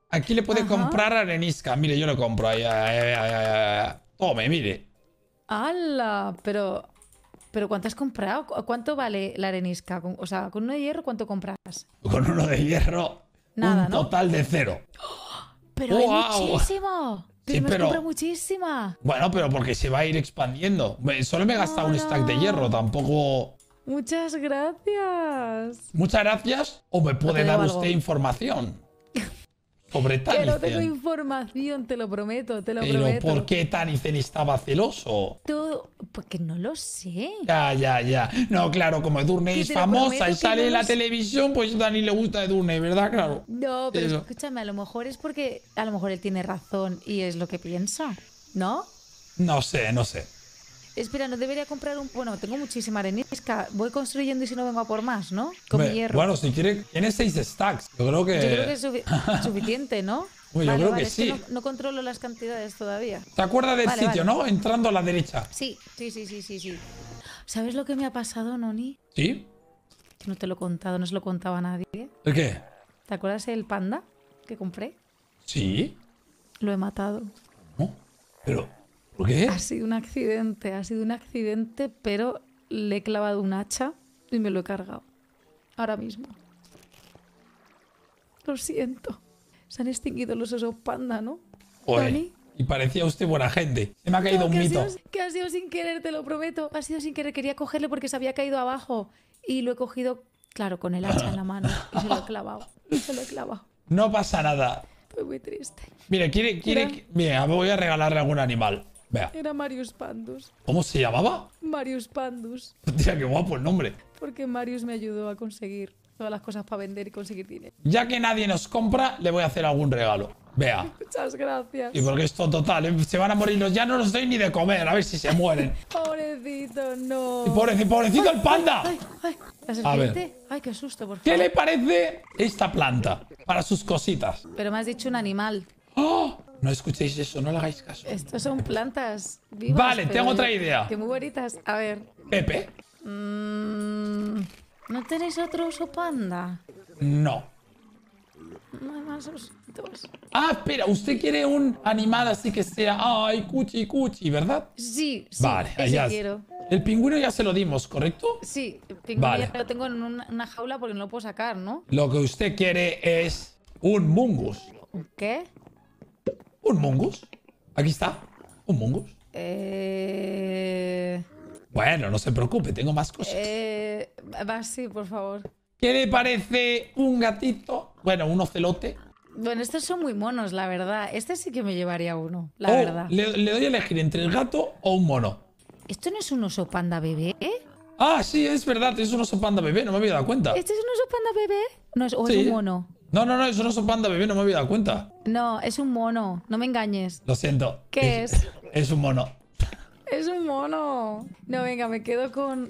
Aquí le puede Ajá. comprar arenisca. Mire, yo le compro. Ahí, ahí, ahí, ahí, ahí. Tome, mire. ¡Hala! Pero, pero ¿cuánto has comprado? ¿Cu- ¿Cuánto vale la arenisca? Con- O sea, con uno de hierro, ¿cuánto compras? Con uno de hierro, Nada, un ¿no? total de cero. ¡Pero ¡Guau! hay muchísimo! Sí, ¡Pero me has pero- comprado muchísima! Bueno, pero porque se va a ir expandiendo. Me- Solo me he gastado un Hola. stack de hierro, tampoco... ¡Muchas gracias! Muchas gracias. O me puede debo dar algo. usted información sobre Que no tengo Tanicen. información, te lo prometo, te lo Pero prometo. ¿por qué Tanicen estaba celoso? Tú, porque no lo sé. Ya, ya, ya. No, claro, como Edurne Que es te lo famosa prometo y que sale no en la lo sé. televisión, pues a Dani le gusta Edurne, ¿verdad? Claro. No, pero Eso. escúchame, a lo mejor es porque a lo mejor él tiene razón y es lo que piensa, ¿no? No sé, no sé. Espera, no debería comprar un... Bueno, tengo muchísima arenisca. Voy construyendo y si no vengo a por más, ¿no? Con Hombre, mi hierro. Bueno, si quiere, tiene seis stacks. Yo creo que... Yo creo que es sufi- suficiente, ¿no? Uy, yo vale, creo vale, que es que sí. no, no controlo las cantidades todavía. ¿Te acuerdas del Vale, sitio, vale. no? Entrando a la derecha. Sí, sí, sí, sí, sí, sí. ¿Sabes lo que me ha pasado, Noni? ¿Sí? Que no te lo he contado, no se lo contaba a nadie. ¿El qué? ¿Te acuerdas el panda que compré? ¿Sí? Lo he matado. ¿No? ¿Pero por qué? Ha sido un accidente, ha sido un accidente, pero le he clavado un hacha y me lo he cargado. Ahora mismo. Lo siento. Se han extinguido los osos panda, ¿no? Joder, Dani. y parecía usted buena gente. Se me ha caído No, un que ha mito. sido- que ha sido sin querer, te lo prometo. Ha sido sin querer. Quería cogerle porque se había caído abajo. Y lo he cogido, claro, con el hacha en la mano. Y se lo he clavado. Se lo he clavado. No pasa nada. Fue muy triste. Mire, quiere... quiere Mira. Mira, voy a regalarle algún animal. Vea. Era Marius Pandus. ¿Cómo se llamaba? Marius Pandus. Tía, qué guapo el nombre. Porque Marius me ayudó a conseguir todas las cosas para vender y conseguir dinero. Ya que nadie nos compra, le voy a hacer algún regalo. Vea. Muchas gracias. Y porque esto total, ¿eh? Se van a morir los... Ya no los doy ni de comer, a ver si se mueren. Pobrecito, no. Y pobrecito, pobrecito el panda. Ay, ay, ¿la A ver. serpiente? Ay, qué susto, por favor. ¿Qué le parece esta planta para sus cositas? Pero me has dicho un animal. ¡Oh! No escuchéis eso, no le hagáis caso. Estos son plantas vivas. Vale, pero tengo otra idea. Que muy bonitas. A ver. Pepe. mm, ¿No tenéis otro oso panda? No. No hay más ositos. Ah, espera, usted quiere un animal así que sea, ay, cuchi, cuchi, ¿verdad? Sí, sí. Vale, ese ya. quiero. El pingüino ya se lo dimos, ¿correcto? Sí, el pingüino Vale. ya lo tengo en una, una jaula porque no lo puedo sacar, ¿no? Lo que usted quiere es un mungus. ¿Qué? ¿Un mungus? Aquí está. ¿Un mungus? Eh... Bueno, no se preocupe, tengo más cosas. Eh... Va, sí, por favor. ¿Qué le parece un gatito? Bueno, un ocelote. Bueno, estos son muy monos, la verdad. Este sí que me llevaría uno, la O verdad. Le, le doy a elegir entre el gato o un mono. ¿Esto no es un oso panda bebé? Ah, sí, es verdad, es un oso panda bebé, no me había dado cuenta. ¿Este es un oso panda bebé? No, es, ¿o Sí. es un mono? No, no, no, es un oso panda bebé, no me había dado cuenta. No, es un mono. No me engañes. Lo siento. ¿Qué es? Es un mono. Es un mono. No, venga, me quedo con...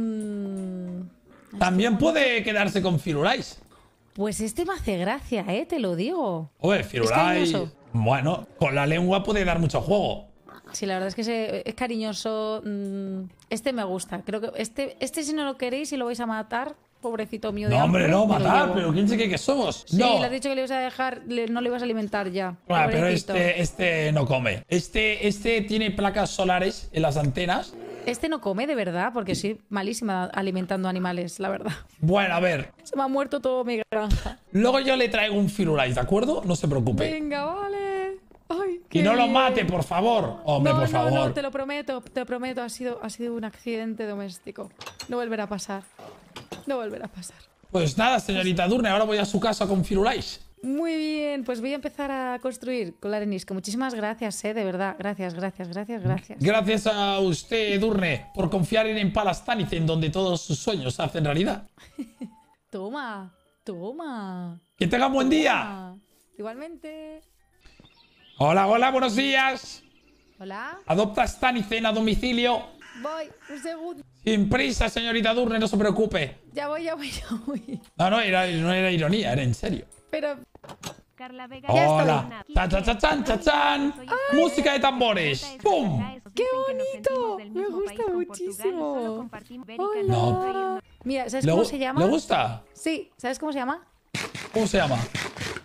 mm, También puede quedarse con Firulais. Pues este me hace gracia, ¿eh? Te lo digo. Oye, Firulais. cariñoso. Bueno, con la lengua puede dar mucho juego. Sí, la verdad es que se- es cariñoso. mm, Este me gusta. Creo que este, este si no lo queréis y lo vais a matar, pobrecito mío de No, hombre, hambre, no, me lo matar, llevo. pero ¿quién se cree que somos? Sí, no. le has dicho que le ibas a dejar, le- no le ibas a alimentar ya. Ah, pero pobrecito. este, este no come. Este, este tiene placas solares en las antenas. Este no come de verdad, porque soy malísima alimentando animales, la verdad. Bueno, a ver. Se me ha muerto todo mi granja. Luego yo le traigo un Firulais, ¿de acuerdo? No se preocupe. Venga, vale. Ay, Y qué no lo bien. mate, por favor. Hombre, no, por no, favor. no, te lo prometo, te lo prometo. Ha sido, ha sido un accidente doméstico. No volverá a pasar. No volverá a pasar. Pues nada, señorita Durne, ahora voy a su casa con Firulais. Muy bien, pues voy a empezar a construir con la arenisca. Muchísimas gracias, eh, de verdad. Gracias, gracias, gracias, gracias. Gracias a usted, Durne, por confiar en Empalas Tanicen, donde todos sus sueños se hacen realidad. Toma, toma. ¡Que tenga un buen día! toma. Igualmente. Hola, hola, buenos días. Hola. ¿Adoptas Tanicen a domicilio? Voy, un segundo. Sin prisa, señorita Durne, no se preocupe. Ya voy, ya voy, ya voy. No, no, era, no era ironía, era en serio. Pero Carla Vega. Hola. Cha, cha, cha, chan, cha, chan. Música de tambores. ¡Pum! ¡Qué bonito! Me gusta muchísimo. Hola. No. Mira, ¿sabes ¿Le, cómo gu- se llama? ¿Le gusta? Sí, ¿sabes cómo se llama? ¿Cómo se llama?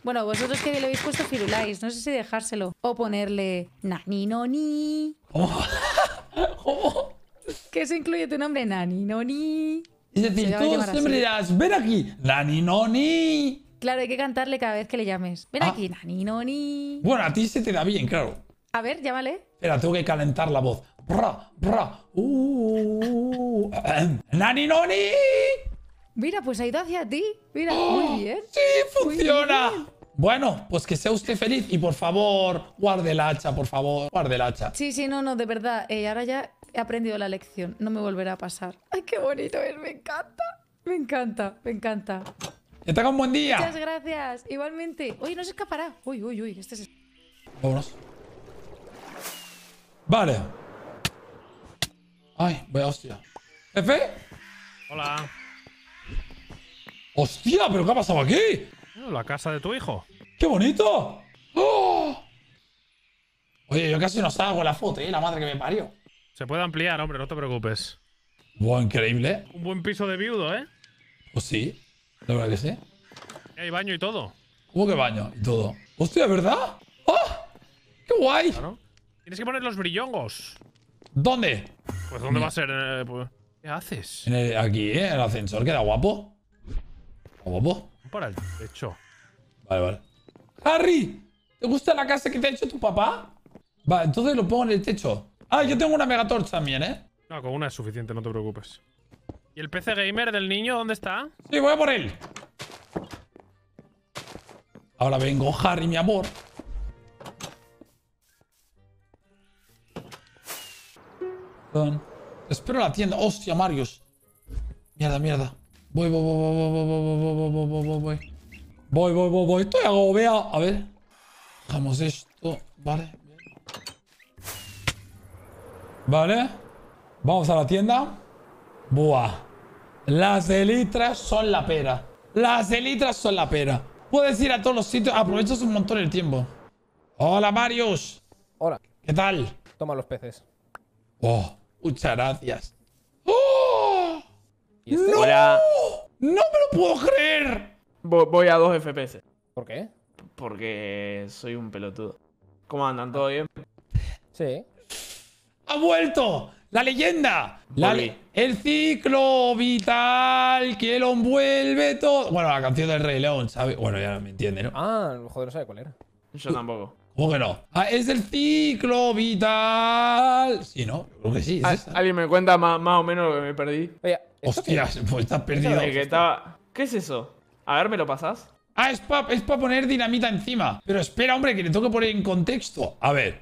Bueno, vosotros que le habéis puesto Firulais, no sé si dejárselo. O ponerle Nani Noni. ¿Cómo? ¿Cómo? Que se incluye tu nombre, Nani Noni. Es decir, Se va a tú llamar siempre así. dirás, ven aquí, Nani Noni. Claro, hay que cantarle cada vez que le llames. Ven Ah. aquí, Nani Noni. Bueno, a ti se te da bien, claro. A ver, llámale. Espera, tengo que calentar la voz. Bra, bra, uh, ahem. ¡Nani Noni! Mira, pues ha ido hacia ti. Mira, ¡Oh! muy bien. ¡Sí, funciona! Bueno, pues que sea usted feliz y por favor, guarde el hacha, por favor, guarde el hacha. Sí, sí, no, no, de verdad. Eh, ahora ya he aprendido la lección. No me volverá a pasar. Ay, qué bonito es. Me encanta. Me encanta, me encanta. ¡Que tenga un buen día! Muchas gracias. Igualmente. Oye, no se escapará. Uy, uy, uy. Este es... Vámonos. Vale. Ay, vaya hostia. ¿Jefe? Hola. ¡Hostia! ¿Pero qué ha pasado aquí? Oh, la casa de tu hijo. ¡Qué bonito! ¡Oh! Oye, yo casi no salgo en la foto, ¿eh? La madre que me parió. Se puede ampliar, hombre, no te preocupes. Buah, increíble. Un buen piso de viudo, ¿eh? Pues sí, la verdad que sí. Hay baño y todo. ¿Cómo que baño y todo? ¡Hostia, ¿verdad? ¡Ah! ¡Qué guay! Claro. Tienes que poner los brillongos. ¿Dónde? Pues ¿dónde va a ser? Eh, pues, ¿qué haces? En el- aquí, ¿eh? En el ascensor, queda guapo. ¿Está guapo? Para el techo. Vale, vale. ¡Harry! ¿Te gusta la casa que te ha hecho tu papá? Va, entonces lo pongo en el techo. Ah, yo tengo una Megatorch también, ¿eh? No, con una es suficiente, no te preocupes. ¿Y el P C gamer del niño dónde está? Sí, voy a por él. Ahora vengo, Harry, mi amor. Perdón. Espero la tienda. Hostia, Marius. Mierda, mierda. Voy, voy, voy, voy, voy, voy, voy, voy, voy, voy, voy. Voy, voy, voy, voy. Estoy agobiado. A ver. Dejamos esto. Vale. Vale. Vamos a la tienda. Buah. Las elitras son la pera. Las elitras son la pera. Puedes ir a todos los sitios. Aprovechas un montón el tiempo. Hola, Marius. Hola. ¿Qué tal? Toma los peces. Oh, muchas gracias. ¡Oh! ¿Y este? ¡No! Hola. ¡No me lo puedo creer! Vo- Voy a dos F P S. ¿Por qué? Porque soy un pelotudo. ¿Cómo andan? ¿Todo bien? Sí. ¡Ha vuelto! ¡La leyenda! La Volví. le- el ciclo vital que lo envuelve todo. Bueno, la canción del Rey León, ¿sabes? Bueno, ya me entiende, ¿no? Ah, joder, no sabe cuál era. Yo tampoco. ¿Cómo que no? Ah, es el ciclo vital. Sí, ¿no? Creo que sí. Es Al- esa. ¿Alguien me cuenta más, más o menos lo que me perdí? Oye, ¿esto qué Hostias, pues estás perdido. El que estaba... ¿Qué es eso? A ver, ¿me lo pasás? Ah, es para es pa poner dinamita encima. Pero espera, hombre, que le tengo que poner en contexto. A ver.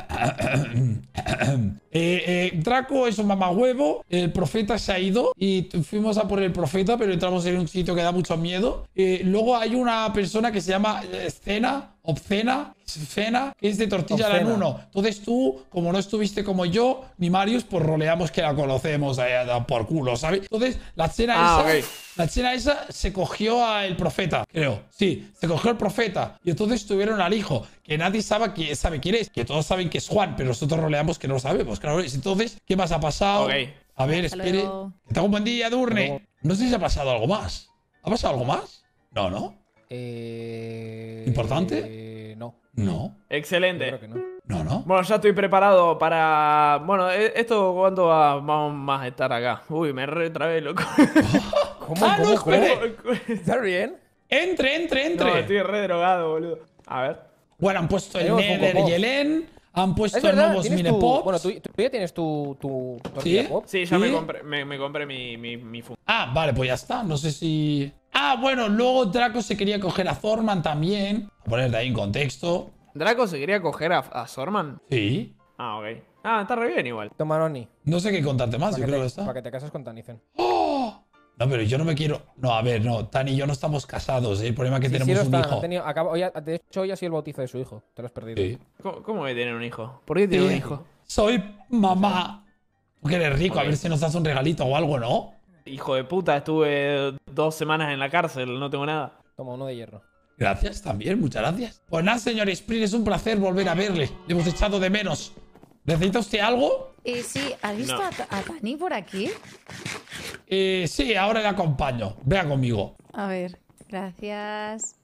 eh, eh, Draco es un mamahuevo. El profeta se ha ido. Y t- fuimos a por el profeta, pero entramos en un sitio que da mucho miedo. Eh, luego hay una persona que se llama eh, Cena. Obscena, Cena, que es de Tortilla Obscena. Lan uno. Entonces tú, como no estuviste como yo, ni Marius, pues roleamos que la conocemos eh, por culo, ¿sabes? Entonces, la chena Ah, esa. ok. La china esa se cogió al profeta, creo. Sí, se cogió al profeta. Y entonces tuvieron al hijo, que nadie sabe, que, sabe quién es. Que todos saben que es Juan, pero nosotros roleamos que no lo sabemos. Claro, entonces, ¿qué más ha pasado? Ok. A ver, Hasta espere. luego. Que tenga un buen día, Hasta luego. Durne. No sé si ha pasado algo más. ¿Ha pasado algo más? No, ¿no? Eh... ¿Importante? Eh, no. No. Yo Excelente. creo que no. No, no. Bueno, ya estoy preparado para... Bueno, e- ¿esto cuándo va- vamos más a estar acá? Uy, me retrabé, loco. ¿Cómo? Ah, no, ¿Cómo? ¿Cómo? espere. ¿Estás bien? Entre, entre, entre. No, estoy re drogado, boludo. A ver. Bueno, han puesto el Tenemos Nether Funko y el En. Han puesto Es verdad, nuevos tienes tu... Minepops. Bueno, tú, tú ya tienes tu, tu tortilla ¿Sí? pop. Sí, ya ¿Sí? me compré, me, me compré mi, mi, mi fun- Ah, vale, pues ya está. No sé si... Ah, bueno, luego Draco se quería coger a Thorman también. A poner ahí en contexto. ¿Draco se quería coger a, a Sorman? Sí. Ah, ok. Ah, está re bien igual. Toma, Noni. No sé qué contarte más, Para yo que, creo te, que está. para que te cases con Tanisen. ¡Oh! No, pero yo no me quiero... No, a ver, no. Tan y yo no estamos casados, ¿eh? El problema es que Sí, sí tenemos lo un están, hijo. han tenido- acaba- hoy ha- de hecho, hoy ha sido el bautizo de su hijo. Te lo has perdido. Sí. ¿Cómo, cómo que tener un hijo? ¿Por qué tiene Sí. un hijo? Soy mamá. Tú que eres rico, a Ok. ver si nos das un regalito o algo, ¿no? Hijo de puta, estuve dos semanas en la cárcel, no tengo nada. Toma, uno de hierro. Gracias, también, muchas gracias. Pues nada, señor Sprint, es un placer volver a verle. Le hemos echado de menos. ¿Necesita usted algo? Eh, sí, ¿has visto No. a, Ta- a Tani por aquí? Eh, sí, ahora le acompaño. Vea conmigo. A ver, gracias.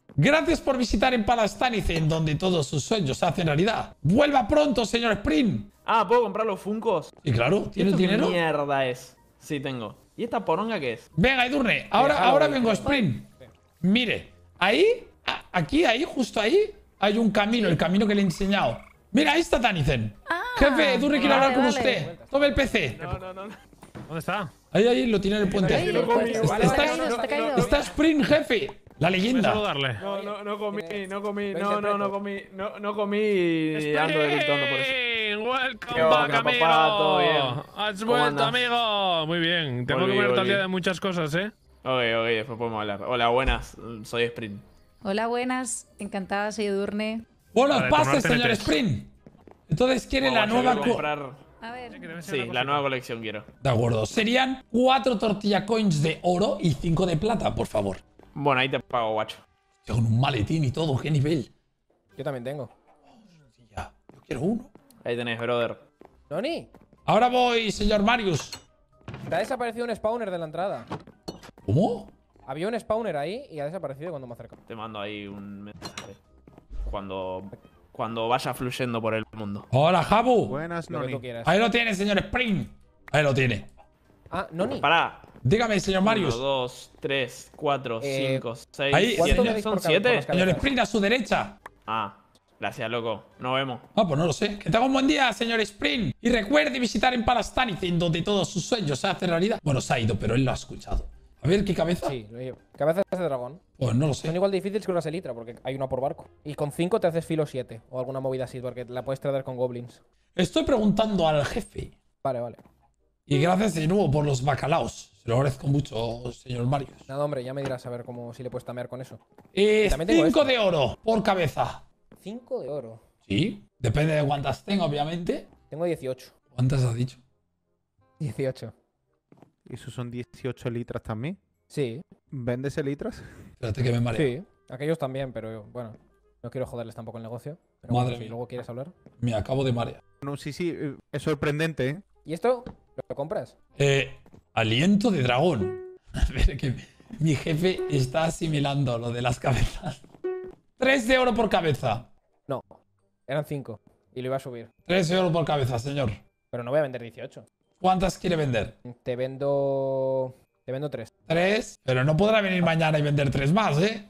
Gracias por visitar en Palastanice, en donde todos sus sueños se hacen realidad. ¡Vuelva pronto, señor Sprint! Ah, ¿puedo comprar los Funcos? Y claro, ¿tienes ¿Esto qué dinero? mierda es? Sí, tengo. ¿Y esta poronga qué es? Venga, Edurne, ahora, Déjalo, ahora güey. vengo Sprint. Mire, ahí, a- aquí, ahí, justo ahí, hay un camino, el camino que le he enseñado. Mira, ahí está Tanicen. Ah, Jefe, Edurne quiere vale, hablar con vale. usted. Tome el P C. No, no, no. no. ¿Dónde está? Ahí, ahí, lo tiene en el puente. Ahí, no comí, pues, vale, está vale, caído, no, está no, caído. no. Está Sprint, jefe. La Voy a leyenda. saludarle. No, no, no comí, no comí, no, Veinte no, no pesos. comí, no, no comí y ando gritando por eso. Spring, welcome ¿Qué back, onda, amigo. papá? ¿Todo bien? Has ¿Cómo vuelto, andas? amigo. Muy bien. Tengo Volví, que ponerte al volví. día de muchas cosas, ¿eh? Ok, ok, después podemos hablar. Hola, buenas, soy Sprint. Hola, buenas. Encantada, soy Edurne. Buenos Vale, pases, tomar señor T N Ts. Sprint. Entonces quiere la Vamos, nueva... quiero co- comprar. A ver. Sí, la nueva colección quiero. De acuerdo. Serían cuatro tortilla coins de oro y cinco de plata, por favor. Bueno, ahí te pago, guacho. Con un maletín y todo, qué nivel. Yo también tengo. Ya, yo quiero uno. Ahí tenés, brother. ¿Noni? Ahora voy, señor Marius. Te ha desaparecido un spawner de la entrada. ¿Cómo? Había un spawner ahí y ha desaparecido cuando me acerco. Te mando ahí un mensaje. Cuando, cuando vaya fluyendo por el mundo. Hola, Jabu. Buenas, Lo que tú Noni. quieras. Ahí lo tiene, señor Sprint. Ahí lo tiene. Ah, Noni. Pará. Dígame, señor Marius. uno, dos, tres, cuatro, Eh, cinco, seis, ahí, ¿Cuánto siete. medís ¿Son por cada- por siete? las Señor cabezas? Sprint, a su derecha. Ah, gracias, loco. Nos vemos. Ah, pues no lo sé. Que tenga un buen día, señor Sprint. Y recuerde visitar en Palastanice, en donde todos sus sueños se hacen realidad. Bueno, se ha ido, pero él lo ha escuchado. A ver, ¿qué cabeza? Sí, lo llevo. Cabezas de dragón. Pues no lo Son sé. igual de difíciles que unas elitra porque hay una por barco. Y con cinco te haces filo siete o alguna movida así porque la puedes traer con goblins. Estoy preguntando al jefe. Vale, vale. Y gracias de nuevo por los bacalaos. Se lo agradezco mucho, señor Marius. Nada, hombre, ya me dirás a ver cómo si le puedes tamear con eso. Eh, También tengo cinco esto. de oro por cabeza. cinco de oro. Sí, depende de cuántas tenga, obviamente. Tengo dieciocho. ¿Cuántas has dicho? dieciocho. ¿Y esos son dieciocho litras también? Sí, ¿Vendes litras? Espérate que me mareo. sí. Aquellos también, pero bueno. No quiero joderles tampoco el negocio. Pero Madre bueno, si mía. luego quieres hablar. Me acabo de marear. No, sí, sí, eh, es sorprendente, ¿eh? ¿Y esto? ¿Lo compras? Eh, aliento de dragón. A ver, que mi jefe está asimilando lo de las cabezas. Tres de oro por cabeza. No. Eran cinco. Y lo iba a subir. Tres de oro por cabeza, señor. Pero no voy a vender dieciocho. ¿Cuántas quiere vender? Te vendo. Te vendo tres. Tres. Pero no podrá venir mañana y vender tres más, ¿eh?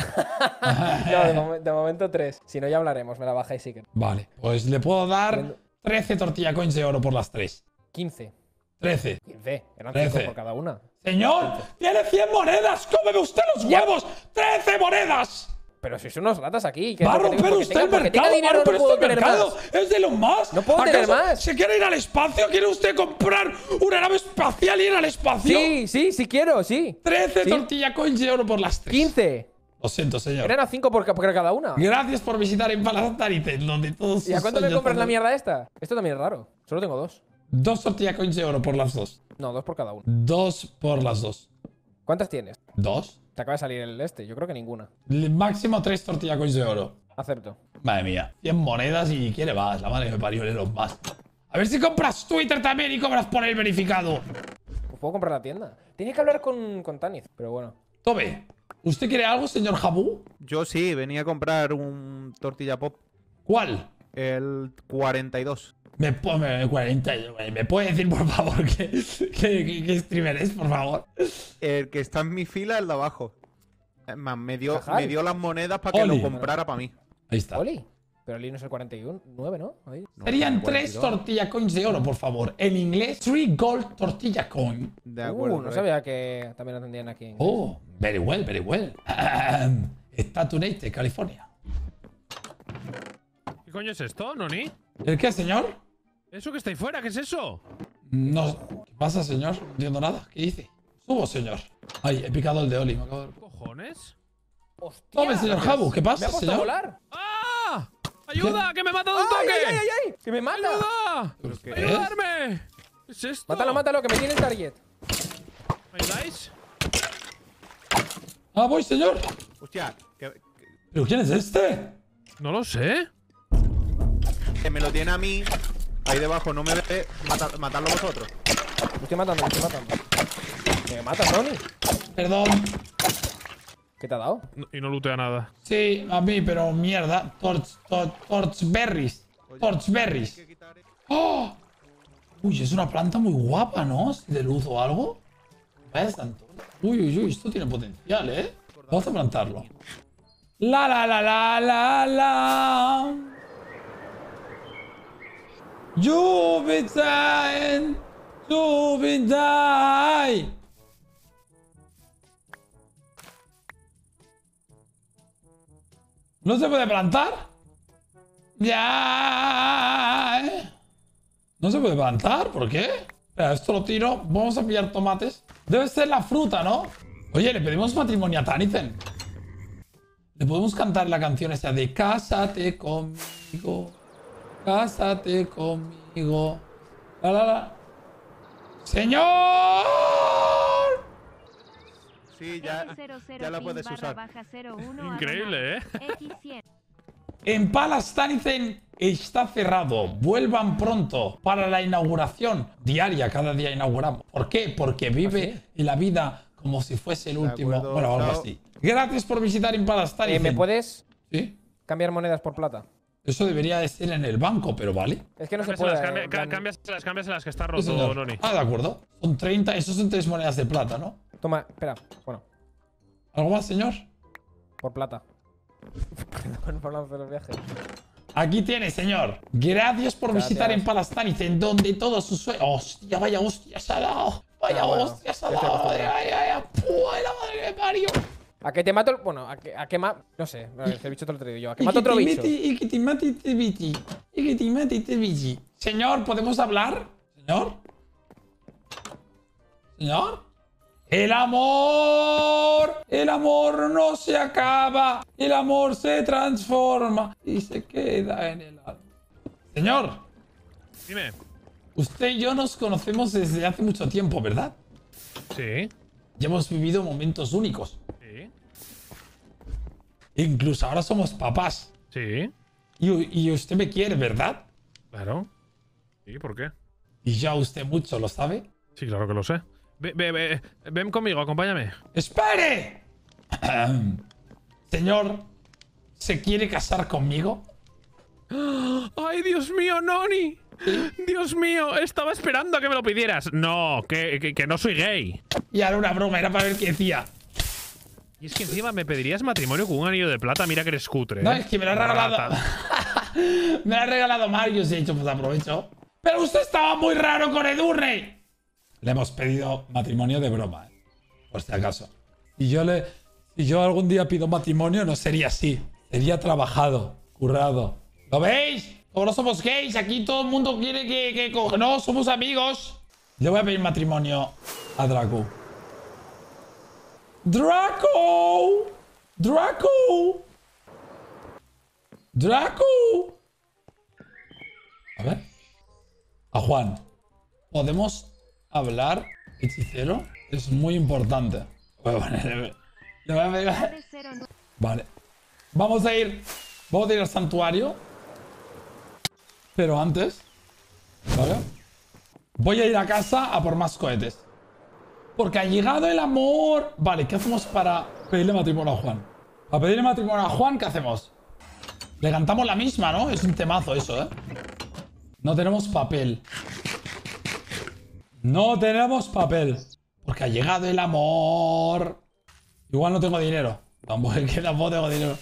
No, de, momen- de momento tres. Si no, ya hablaremos. Me la bajáis sí que. Vale, pues le puedo dar Vendo- trece tortilla coins de oro por las tres. quince. trece. quince. Eran Trece. cinco por cada una. Señor, tiene cien monedas. ¡Cómeme usted los Ya. huevos! ¡trece monedas! Pero sois unos ratas aquí. que Va a porque tengo- romper porque usted tenga- el porque tenga mercado, dinero, va a no romper puedo usted el tener mercado. más. Es de Elon Musk. No puedo tener ¿Acaso más. ¿Se quiere ir al espacio? ¿Quiere usted comprar una nave espacial y ir al espacio? Sí, sí, sí quiero, sí. trece Sí. tortilla coins de oro por las tres. quince. Lo siento, señor. Eran a cinco por, ca- por cada una. Gracias por visitar en Palastanice, donde todos ¿Y a sus cuánto me sueños compras la son- mierda esta? Esto también es raro. Solo tengo dos. Dos tortilla coins de oro por las dos. No, dos por cada una. Dos por las dos. ¿Cuántas tienes? ¿Dos? Te acaba de salir el este. Yo creo que ninguna. L- Máximo tres tortilla coins de oro. Acepto. Madre mía. cien monedas y quiere más. La madre que me parió Elon Musk. A ver si compras Twitter también y cobras por el verificado. Pues puedo comprar la tienda. Tiene que hablar con, con Taniz, pero bueno. Tome. ¿Usted quiere algo, señor Jabu? Yo sí, venía a comprar un tortilla pop. ¿Cuál? El cuarenta y dos. Me, po- me, cuarenta, ¿me puede decir, por favor, qué, qué, qué- qué streamer es, por favor? El que está en mi fila, el de abajo. Es más, me dio, Cajal. me dio las monedas para que Oli. lo comprara para mí. Ahí está. Oli. Pero el I N es el cuarenta y nueve, ¿no? Ahí. No, Serían el tres cuarenta y dos. tortilla coins de oro, por favor. En inglés, three gold tortilla coin. De acuerdo. Uh, no Rey. sabía que también atendían aquí. en- Oh, very well, very well. Estatus United, California. ¿Qué coño es esto, Noni? ¿El qué, señor? ¿Eso que está ahí fuera? ¿Qué es eso? No. ¿Qué pasa, señor? No entiendo nada. ¿Qué dice? Subo, señor. Ay, he picado el de Oli. Me acabo de... ¿Ququé cojones? ¡Hostia! Tome, señor Jabu. ¿Qué ¡Me ha pasa, puesto a señor? volar! ¡Ah! ¡Ayuda! ¡Que me mata de un ¡Ay, toque! ay, ay, ay! ¡Que me mata! ¡Ayuda! ¿Pero qué es? ¡Ayudarme! ¿Qué es esto? Mátalo, mátalo, que me tiene el target. ¿Me ayudáis? Ah, voy, señor. Hostia, que, que- ¿Pero quién es este? No lo sé. que me lo tiene a mí. Ahí debajo, no me ve. Mata- matadlo vosotros. Me estoy matando, me estoy matando. Que me mata, Tony. Perdón. ¿Qué te ha dado? No- y no lootea nada. Sí, a mí, pero mierda. Torch, torch, torchberries. Torchberries. ¡Oh! Uy, es una planta muy guapa, ¿no? Si de luz o algo. Vaya tanto. Uy, uy, uy, esto tiene potencial, ¿eh? Vamos a plantarlo. La, la, la, la, la, la. Jupiter, Jupiter. ¿No se puede plantar? Ya. ¿No se puede plantar? ¿Por qué? Espera, esto lo tiro. Vamos a pillar tomates. Debe ser la fruta, ¿no? Oye, le pedimos matrimonio a Tanithen. Le podemos cantar la canción esa de Cásate conmigo. Cásate conmigo. La, la, la. ¡Señor! Sí, ya, ya la puedes usar. Increíble, ¿eh? En Palace Tanithen está cerrado. Vuelvan pronto para la inauguración diaria. Cada día inauguramos. ¿Por qué? Porque vive ¿Ah, la vida como si fuese el último. acuerdo, Bueno, algo chao. así. Gracias por visitar en Palace Eh, Tanithen. ¿Me puedes ¿Sí? cambiar monedas por plata? Eso debería de ser en el banco, pero vale. Es que no se puede. Cámbiaselas, cambia- en ca- plan- cámbiaselas, cámbiaselas, que está Sí, roto, señor. Noni. Ah, de acuerdo. Son treinta. Esos son tres monedas de plata, ¿no? Toma, espera. Bueno, ¿Algo más, señor? por plata. Perdón por lanzar el viaje. Aquí tiene, señor. Gracias por Gracias. visitar en Palace Tanithen, donde todos sus sueños. ¡Hostia, vaya hostia se ha dado! ¡Vaya Ah, bueno, hostia se ha ya estoy dado! ¡Ay, acostumbrado. ay, ay! ay! ¡Pua, la madre que parió! ¿A qué te mato el...? Bueno, ¿a qué, a qué ma...? No sé, no, el bicho te lo he traído yo. ¿A qué mato otro bicho? Ikitimati tibiti. Ikitimati tibiti. Señor, ¿podemos hablar? ¿Señor? ¿Señor? ¡El amor! El amor no se acaba. El amor se transforma y se queda en el alma. Señor, Dime. usted y yo nos conocemos desde hace mucho tiempo, ¿verdad? Sí. Ya hemos vivido momentos únicos. Sí. Incluso ahora somos papás. Sí. Y, y usted me quiere, ¿verdad? Claro. ¿Y por qué? Y ya usted mucho lo sabe. Sí, claro que lo sé. Ve, ve, ve, ven conmigo, acompáñame. ¡Espere! Señor, ¿se quiere casar conmigo? ¡Ay, Dios mío, Noni! Dios mío, estaba esperando a que me lo pidieras. No, que, que, que no soy gay. Y era una broma, era para ver qué decía. Y es que encima me pedirías matrimonio con un anillo de plata. Mira que eres cutre. No, ¿eh? es que me lo ha regalado. Rata. Me lo ha regalado Mario, he dicho, pues aprovecho. Pero usted estaba muy raro con Edurne. Le hemos pedido matrimonio de broma, ¿eh? Por si acaso. Y yo le. Si yo algún día pido matrimonio, no sería así. Sería trabajado, currado. ¿Lo veis? Como no somos gays, aquí todo el mundo quiere que, que co- no, somos amigos. Le voy a pedir matrimonio a Draco. ¡Draco! ¡Draco! ¡Draco! A ver. A Juan. ¿Podemos hablar, hechicero? Es muy importante. Voy a poner- le voy a pegar- Vale. Vamos a ir. Vamos a ir al santuario. Pero antes. ¿Vale? Voy a ir a casa a por más cohetes. Porque ha llegado el amor. Vale, ¿qué hacemos para pedirle matrimonio a Juan? Para pedirle matrimonio a Juan, ¿qué hacemos? Le cantamos la misma, ¿no? Es un temazo eso, ¿eh? No tenemos papel. No tenemos papel. Porque ha llegado el amor. Igual no tengo dinero. Tampoco, es que tampoco tengo dinero.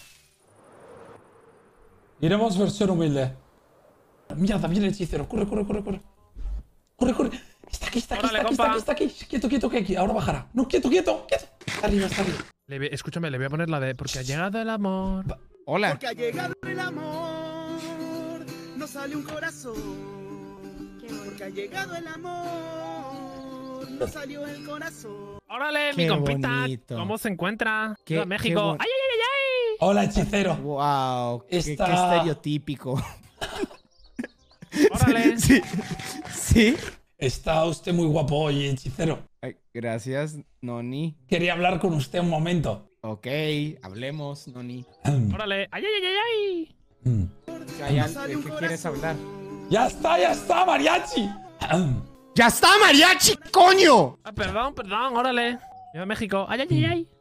Iremos versión humilde. Mierda, viene el hechicero. Corre, corre, corre, corre. Corre, corre. Está aquí, está aquí, Órale, está aquí, está compa. aquí, está aquí. Quieto, quieto, que aquí. Ahora bajará. No, quieto, quieto, quieto. Está arriba, está arriba. Le voy- escúchame, le voy a poner la de porque ha llegado el amor. Hola. Porque ha llegado el amor, no sale un corazón. Porque ha llegado el amor, no salió el corazón. ¡Órale, Qué mi compita! bonito. ¿Cómo se encuentra? Qué- Viva qué México. bon- ¡Ay, ay, ay, ay! Hola, hechicero. Wow, qué, Está- qué estereotípico. ¡Órale! Sí. Sí. Está usted muy guapo hoy, hechicero. Ay, gracias, Noni. Quería hablar con usted un momento. Ok, hablemos, Noni. ¡Órale! ¡Ay, ay, ay, ay! Mm. Chayanne, ¿de qué quieres hablar? ¡Ya está, ya está, mariachi! ¡Ya está, mariachi, coño! Ah, perdón, perdón, órale. Viva México. ¡Ay, ay, ay, ay!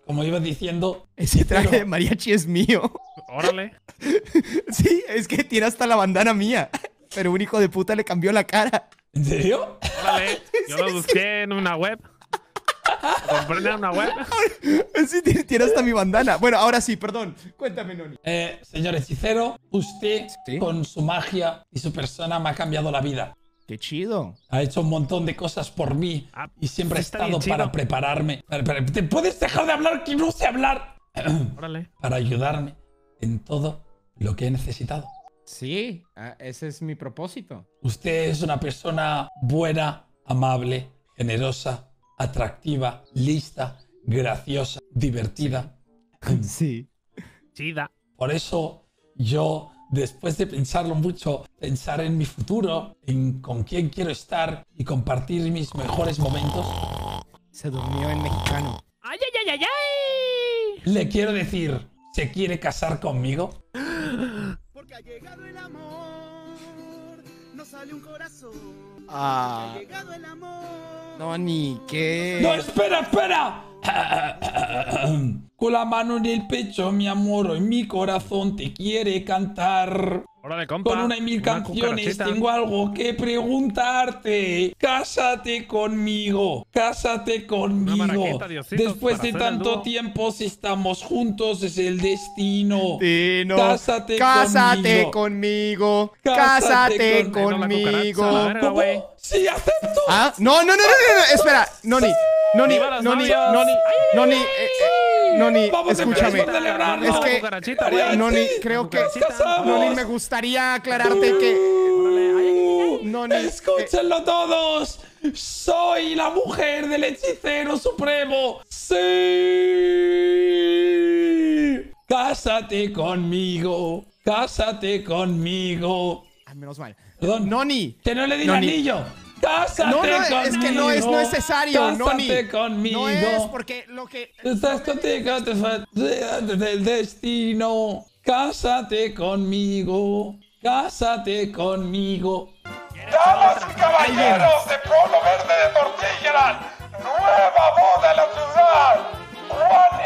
como ibas diciendo... Ese traje de mariachi es mío. Órale. Sí, es que tiene hasta la bandana mía. Pero un hijo de puta le cambió la cara. ¿En serio? Órale. Yo lo busqué en una web. ¿Comprende una web? Sí, tiene, tiene hasta mi bandana. Bueno, ahora sí, perdón. Cuéntame, Noni. Eh, señor hechicero, usted ¿Sí? con su magia y su persona me ha cambiado la vida. Qué chido. Ha hecho un montón de cosas por mí Ah, y siempre he está bien estado chido. para prepararme. Para- para- ¿Te puedes dejar de hablar que no sé hablar? Órale. Para ayudarme en todo lo que he necesitado. Sí, ah, ese es mi propósito. Usted es una persona buena, amable, generosa, atractiva, lista, graciosa, divertida. Sí. Chida. Por eso yo, después de pensarlo mucho, pensar en mi futuro, en con quién quiero estar y compartir mis mejores momentos, Se durmió en mexicano. ¡Ay, ay, ay, ay, ay! le quiero decir, ¿se quiere casar conmigo? Porque ha llegado el amor, no sale un corazón. Ah. Ha llegado el amor. Noni, ¿qué? ¡No, espera, espera! Con la mano en el pecho, mi amor, en mi corazón te quiere cantar. Órale, compa. Con una y mil Una canciones cucarachita. tengo algo que preguntarte. Cásate conmigo, cásate conmigo. maraqueta, Diositos, Después para de hacer el tanto dúo. tiempo, si estamos juntos, es el destino. Dino, Cásate cásate conmigo. conmigo. Cásate Cásate con- conmigo. A la verga, güey. ¿Cómo? ¡Sí, acepto! Ah, no, no, no, no, no, no, espera, Noni, Noni, ¡Viva los Noni, novios! Noni, Noni, eh, eh, Noni, Vamos a escúchame. empezar a celebrarlo. Es que, Cucarachita, güey. Noni, creo que, ¡Casamos! Noni, me gustaría aclararte que, Noni, eh, ¡Escúchenlo todos! ¡Soy la mujer del hechicero supremo! ¡Sí! ¡Cásate conmigo! ¡Cásate conmigo! ah, menos mal. Perdón. Noni, ¡Que no le di el Noni. anillo! ¡Cásate no, no, conmigo! es que no es necesario, ¡Cásate Noni. conmigo! No es porque lo que, Estás contigo del destino. Cásate conmigo. Cásate conmigo. Damas y caballeros de Polo Verde de Tortilla, nueva boda en la ciudad. Juan.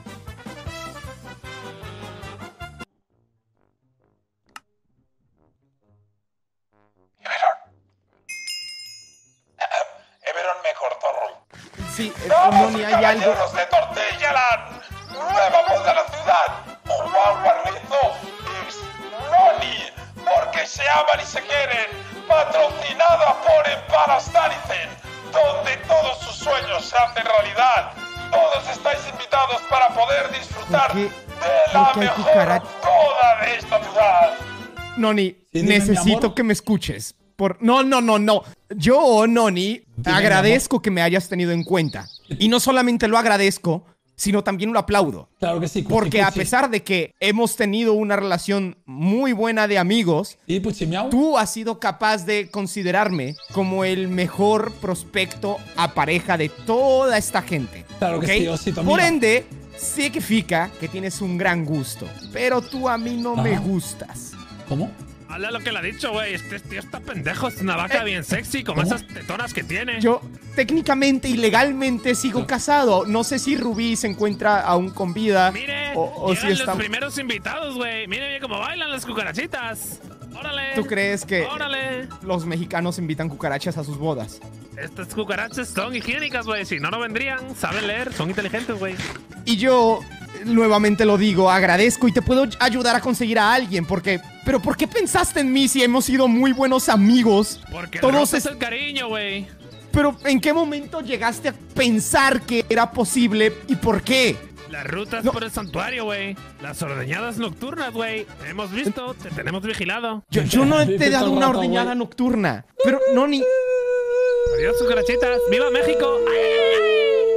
Everon me cortó, Roy. sí, eh, Noni, hay algo. de Tortillaland, nueva voz de la ciudad, Juan Guarnizo y Noni, porque se aman y se quieren, patrocinada por Empalastanicen, donde todos sus sueños se hacen realidad. Todos estáis invitados para poder disfrutar ¿Por qué- de la por qué hay mejor cucarach- boda de esta ciudad. Noni, Sí, dime, mi necesito amor. que me escuches. Por... No, no, no, no. Yo, Noni, mi agradezco que me hayas tenido en cuenta. Y no solamente lo agradezco, sino también lo aplaudo. Claro que sí, cuchi, Porque a cuchi. pesar de que hemos tenido una relación muy buena de amigos, ¿Y puchi miau? tú has sido capaz de considerarme como el mejor prospecto a pareja de toda esta gente. Claro que ¿ok? sí, osito Por mío. ende, significa que tienes un gran gusto. Pero tú a mí no me Ajá. gustas. ¿Cómo? Hazle lo que le ha dicho, güey. Este tío está pendejo. Es una vaca bien sexy con ¿Cómo? esas tetonas que tiene. Yo técnicamente y legalmente sigo casado. No sé si Rubí se encuentra aún con vida. Mire, o, o llegan si los está... primeros invitados, güey. Mire bien cómo bailan las cucarachitas. Órale. ¿Tú crees que Órale. los mexicanos invitan cucarachas a sus bodas? Estas cucarachas son higiénicas, güey. Si no, no vendrían. Saben leer. Son inteligentes, güey. Y yo, nuevamente lo digo, agradezco y te puedo ayudar a conseguir a alguien, porque... Pero ¿por qué pensaste en mí si hemos sido muy buenos amigos? Porque Todos Todos es es- el cariño, güey. Pero ¿en qué momento llegaste a pensar que era posible y por qué? Las rutas No. por el santuario, güey. Las ordeñadas nocturnas, güey. Hemos visto, te tenemos vigilado. Yo, yo no te Vete he dado todo el una rato, ordeñada güey. nocturna. Pero no ni... Adiós, cucarachitas. ¡Viva México! ¡Ay, ay, ay!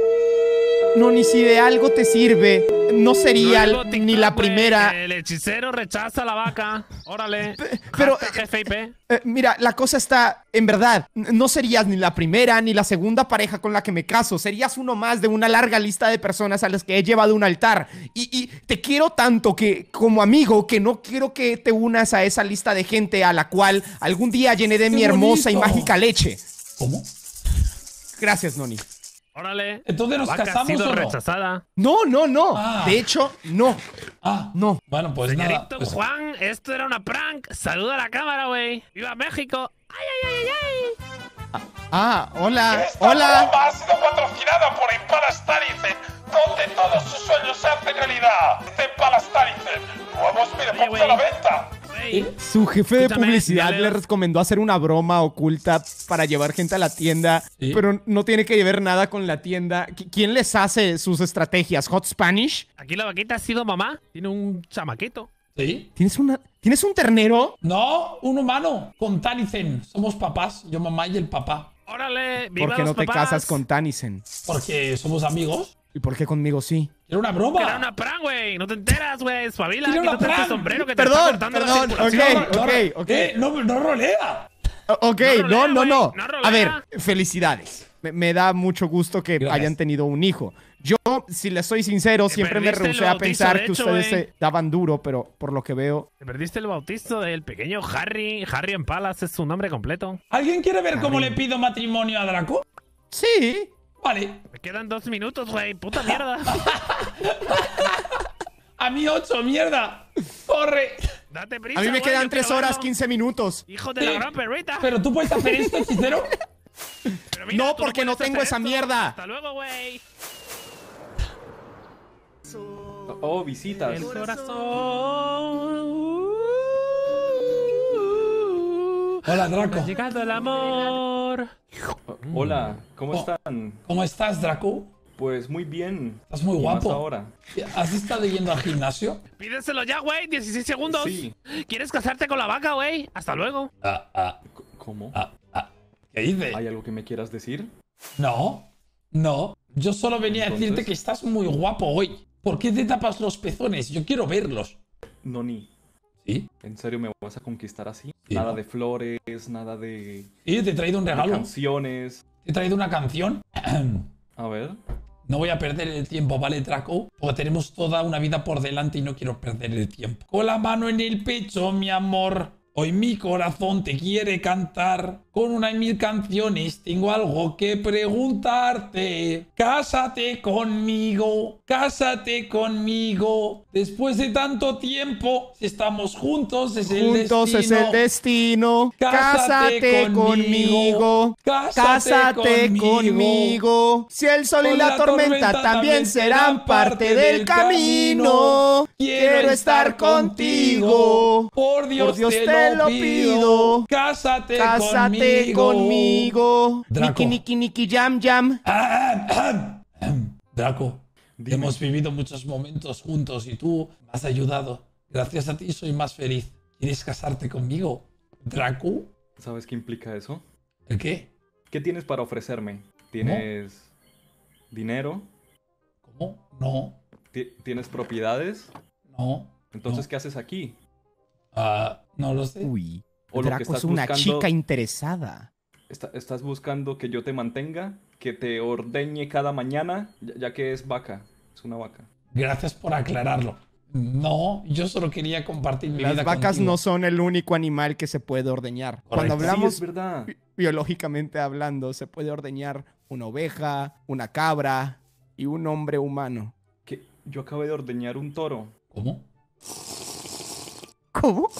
No, ni si de algo te sirve. No sería No el- digo ni la TikTok, güey. primera... El hechicero rechaza a la vaca. Órale. pero, Hashtag F I P. Eh, mira, la cosa está, en verdad, n- no serías ni la primera ni la segunda pareja con la que me caso. Serías uno más de una larga lista de personas a las que he llevado un altar. Y, y te quiero tanto que, como amigo, que no quiero que te unas a esa lista de gente a la cual algún día llenaré ¡Qué mi hermosa y bonito! mágica leche. ¿Cómo? Gracias, Noni. Órale. Entonces nos ¿La vaca casamos ha sido o no? rechazada? No, no, no. Ah. De hecho, no. Ah, no. Bueno, pues Señorito nada. Pues, Juan, esto era una prank. Saluda a la cámara, güey. ¡Viva México! ¡Ay, ay, ay, ay! Ah, hola. Esta Hola. broma ha sido patrocinada por Impala Stanicen, donde todos sus sueños se hacen realidad. Impala Stanicen, nuevos videojuegos a la venta. Su jefe de Escúchame, publicidad dale. le recomendó hacer una broma oculta para llevar gente a la tienda, ¿Sí? pero no tiene que ver nada con la tienda. Qu- ¿Quién les hace sus estrategias? ¿Hot Spanish? Aquí la vaquita ha sido mamá. Tiene un chamaquito. ¿Sí? ¿Tienes una ¿Tienes un ternero? No, un humano. Con Tanicen. Somos papás. Yo mamá y el papá. ¡Órale! ¡Viva ¿Por qué los no te papás! casas con Tanisen? Porque somos amigos. ¿Y por qué conmigo sí? Era una broma. Era una prank, güey. No te enteras, güey. Espabila. Era una Quítate este prank. sombrero que te Perdón, está cortando perdón, la circulación. ok, ok, ok. Eh, no, no rolea. O- Ok, No rolea, no, no, güey, no. no rolea. A ver, felicidades. Me, me da mucho gusto que Gracias. hayan tenido un hijo. Yo, si les soy sincero, Te siempre me perdiste el rehusé a bautizo, pensar de que hecho, ustedes güey. se daban duro, pero por lo que veo... Te perdiste el bautizo del pequeño Harry. Harry en Palas es su nombre completo. ¿Alguien quiere ver cómo Harry. le pido matrimonio a Draco? Sí. Vale. Me quedan dos minutos, güey. Puta mierda. A mí ocho, mierda. Corre. Date prisa, A mí me güey, quedan yo tres quiero horas, verlo. quince minutos. Hijo de la Sí. gran perrita. Pero tú puedes hacer esto, hechicero. Pero mira, No, tú porque no puedes tengo hacer esa esto. mierda. Hasta luego, güey. Oh, visitas. El corazón. Hola, Draco. Ha llegado el amor. Oh, hola, ¿cómo Oh. están? ¿Cómo estás, Draco? Pues muy bien. Estás muy Y más guapo. ahora. ¿Has estado yendo al gimnasio? Pídeselo ya, güey. dieciséis segundos. Sí. ¿Quieres casarte con la vaca, güey? Hasta luego. Ah, ah, C- ¿Cómo? ah, ah. ¿Qué dices? ¿Hay algo que me quieras decir? No, no. Yo solo venía a decirte Entonces. que estás muy guapo hoy. ¿Por qué te tapas los pezones? Yo quiero verlos. Noni, ¿Sí? ¿en serio me vas a conquistar así? Sí, Nada ¿no? de flores, nada de, Sí, te he traído un de regalo. canciones. Te he traído una canción. A ver. No voy a perder el tiempo, ¿vale, Draco? Porque tenemos toda una vida por delante y no quiero perder el tiempo. Con la mano en el pecho, mi amor. Hoy mi corazón te quiere cantar. Con una y mil canciones tengo algo que preguntarte. Cásate conmigo, cásate conmigo. Después de tanto tiempo, si estamos juntos es el Juntos es destino. el destino. Cásate Cásate conmigo. conmigo. Cásate Cásate conmigo. conmigo. Si el sol y Con la tormenta también serán parte del camino. Quiero estar contigo. Por Dios, Por Dios te, te lo lo pido. pido. Cásate, Cásate conmigo. Draco. Niki, niki, niki, jam, jam. Ah, ah, ah. Draco, Dime. hemos vivido muchos momentos juntos y tú me has ayudado. Gracias a ti soy más feliz. ¿Quieres casarte conmigo, Draco? ¿Sabes qué implica eso? ¿El qué? ¿Qué tienes para ofrecerme? ¿Tienes dinero? ¿Cómo? No, Ti- ¿Tienes propiedades? no. Entonces, no. ¿qué haces aquí? Ah, no lo sé. Uy, O lo que Draco estás es una buscando- chica interesada. Está- ¿Estás buscando que yo te mantenga? ¿Que te ordeñe cada mañana? Ya, ya que es vaca. Es una vaca. Gracias por aclararlo. No, yo solo quería compartir mi Las vida vacas contigo. no son el único animal que se puede ordeñar. Cuando Correcto. Sí, hablamos es verdad. bi- biológicamente hablando, se puede ordeñar una oveja, una cabra y un hombre humano. Que yo acabé de ordeñar un toro. ¿Cómo? ¿Cómo?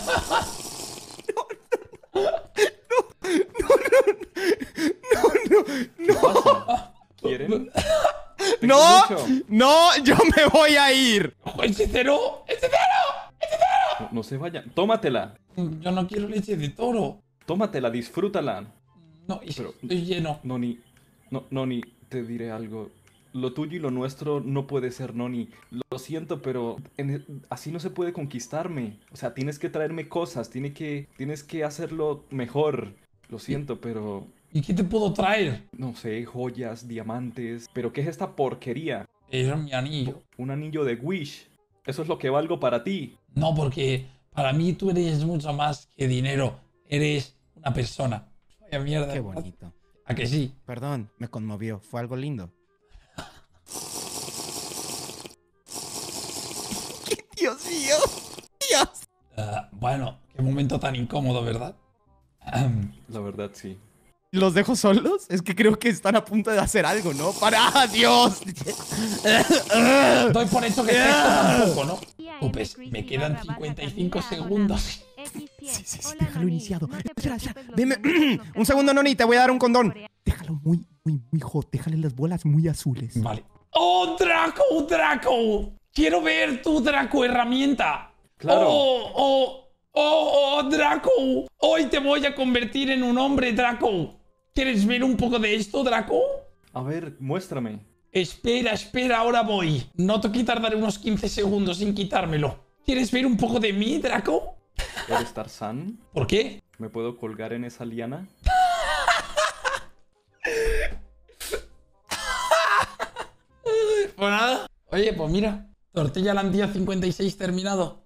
¿Qué pasa? ¿Quieren? Tengo ¡No! mucho. ¡No! ¡Yo me voy a ir! ¡Hechicero! ¡Hechicero! No, no se vayan. Tómatela. Yo no quiero leche de toro. Tómatela, disfrútala. No, y- Pero- estoy lleno. Noni, no, Noni, te diré algo. Lo tuyo y lo nuestro no puede ser, Noni. Lo siento, pero en- así no se puede conquistarme. O sea, tienes que traerme cosas, tiene que, tienes que hacerlo mejor. Lo siento, pero ¿Y qué te puedo traer? no sé, joyas, diamantes. ¿Pero qué es esta porquería? Era mi anillo. Un anillo de Wish. Eso es lo que valgo para ti. No, porque para mí tú eres mucho más que dinero. Eres una persona. Vaya mierda. Qué bonito. ¿A que sí? Perdón, me conmovió. Fue algo lindo. Dios mío. Dios. Ah, bueno, qué momento tan incómodo, ¿verdad? La verdad, sí. ¿Los dejo solos? Es que creo que están a punto de hacer algo, ¿no? ¡Para! ¡Dios! Doy por hecho que sexto tampoco, ¿no? Upes, me quedan cincuenta y cinco segundos. Sí, sí, sí, déjalo iniciado. Espera, espera. Dime. Un segundo, Noni, te voy a dar un condón. Déjalo muy, muy, muy hot. Déjale las bolas muy azules. Vale. ¡Oh, Draco, Draco! Quiero ver tu Draco herramienta. Claro. ¡Oh, oh, oh, oh, Draco! Hoy te voy a convertir en un hombre, Draco. ¿Quieres ver un poco de esto, Draco? A ver, muéstrame. Espera, espera, ahora voy. No te tardaré unos quince segundos sin quitármelo. ¿Quieres ver un poco de mí, Draco? ¿Eres Tarzán? ¿Por qué? ¿Me puedo colgar en esa liana? Pues nada. Oye, pues mira. Tortilla Land día cincuenta y seis terminado.